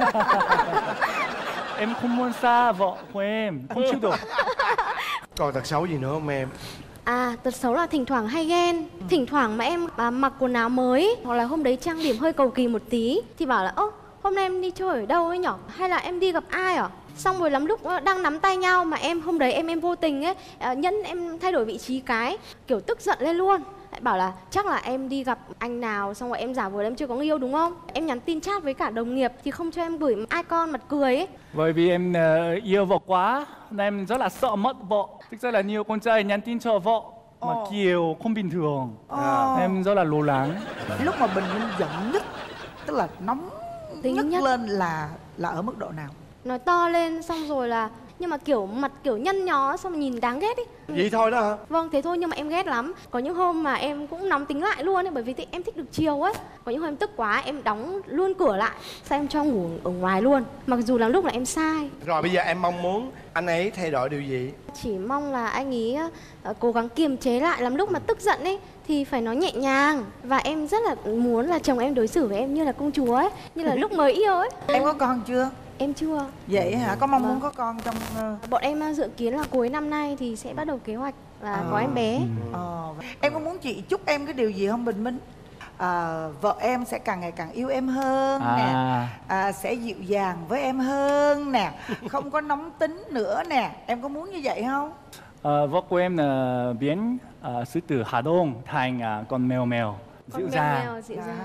Em không muốn xa vợ của em, không chịu được. Còn tật xấu gì nữa không em? À, tật xấu là thỉnh thoảng hay ghen. Ừ. Thỉnh thoảng mà em à, mặc quần áo mới, hoặc là hôm đấy trang điểm hơi cầu kỳ một tí, thì bảo là ơ, hôm nay em đi chơi ở đâu ấy nhở? Hay là em đi gặp ai à? Xong rồi lắm lúc đang nắm tay nhau mà em hôm đấy em em vô tình ấy, nhân em thay đổi vị trí cái kiểu tức giận lên luôn. Bảo là chắc là em đi gặp anh nào xong rồi em giả vờ em chưa có người yêu đúng không? Em nhắn tin chat với cả đồng nghiệp thì không cho em gửi icon mặt cười ấy. Bởi vì em uh, yêu vợ quá nên em rất là sợ mất vợ. Thực ra là nhiều con trai nhắn tin cho vợ mà oh. kiểu không bình thường. oh. Em rất là lo lắng. Lúc mà Bình Minh giận nhất, tức là nóng Tính nhất, nhất lên là là ở mức độ nào? Nói to lên xong rồi là nhưng mà kiểu mặt kiểu nhăn nhó xong nhìn đáng ghét ấy. Vậy thôi đó hả? Vâng, thế thôi nhưng mà em ghét lắm. Có những hôm mà em cũng nóng tính lại luôn ấy, bởi vì thì em thích được chiều ấy. Có những hôm em tức quá em đóng luôn cửa lại, sao em cho ngủ ở ngoài luôn. Mặc dù là lúc là em sai. Rồi bây giờ em mong muốn anh ấy thay đổi điều gì? Chỉ mong là anh ấy uh, cố gắng kiềm chế lại, làm lúc mà tức giận ấy thì phải nói nhẹ nhàng. Và em rất là muốn là chồng em đối xử với em như là công chúa ấy, như là lúc mới yêu ấy. Em có con chưa? Em chưa. Vậy hả? Có mong vâng. muốn có con trong... Uh... Bọn em dự kiến là cuối năm nay thì sẽ bắt đầu kế hoạch là à. có em bé. à. Em có muốn chị chúc em cái điều gì không Bình Minh? À, vợ em sẽ càng ngày càng yêu em hơn à. nè, à, sẽ dịu dàng với em hơn nè, không có nóng tính nữa nè. Em có muốn như vậy không? À, vợ của em là biến uh, sư tử Hà Đông thành uh, con mèo mèo dịu dàng.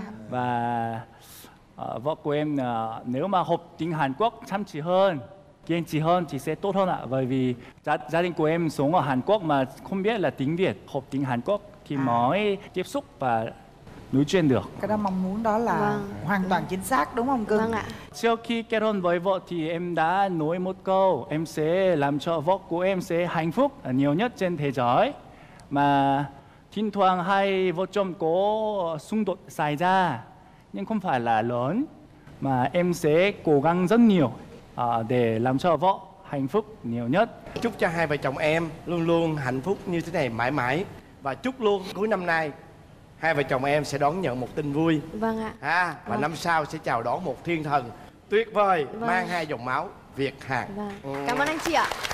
Và uh, vợ của em uh, nếu mà học tiếng Hàn Quốc chăm chỉ hơn, kiên trì hơn thì sẽ tốt hơn ạ. Bởi vì gia, gia đình của em sống ở Hàn Quốc mà không biết là tiếng Việt, học tiếng Hàn Quốc thì à. mới tiếp xúc và nói chuyện được. Cái đó mong muốn đó là vâng. hoàn toàn chính xác đúng không cưng? Vâng ạ. Trước khi kết hôn với vợ thì em đã nói một câu em sẽ làm cho vợ của em sẽ hạnh phúc nhiều nhất trên thế giới. Mà thỉnh thoảng hai vợ chồng có xung đột xảy ra nhưng không phải là lớn, mà em sẽ cố gắng rất nhiều uh, để làm cho vợ hạnh phúc nhiều nhất. Chúc cho hai vợ chồng em luôn luôn hạnh phúc như thế này mãi mãi. Và chúc luôn cuối năm nay hai vợ chồng em sẽ đón nhận một tin vui. Vâng ạ. À, và vâng. năm sau sẽ chào đón một thiên thần tuyệt vời vâng. mang hai dòng máu Việt Hàn. Vâng. ừ. Cảm ơn anh chị ạ.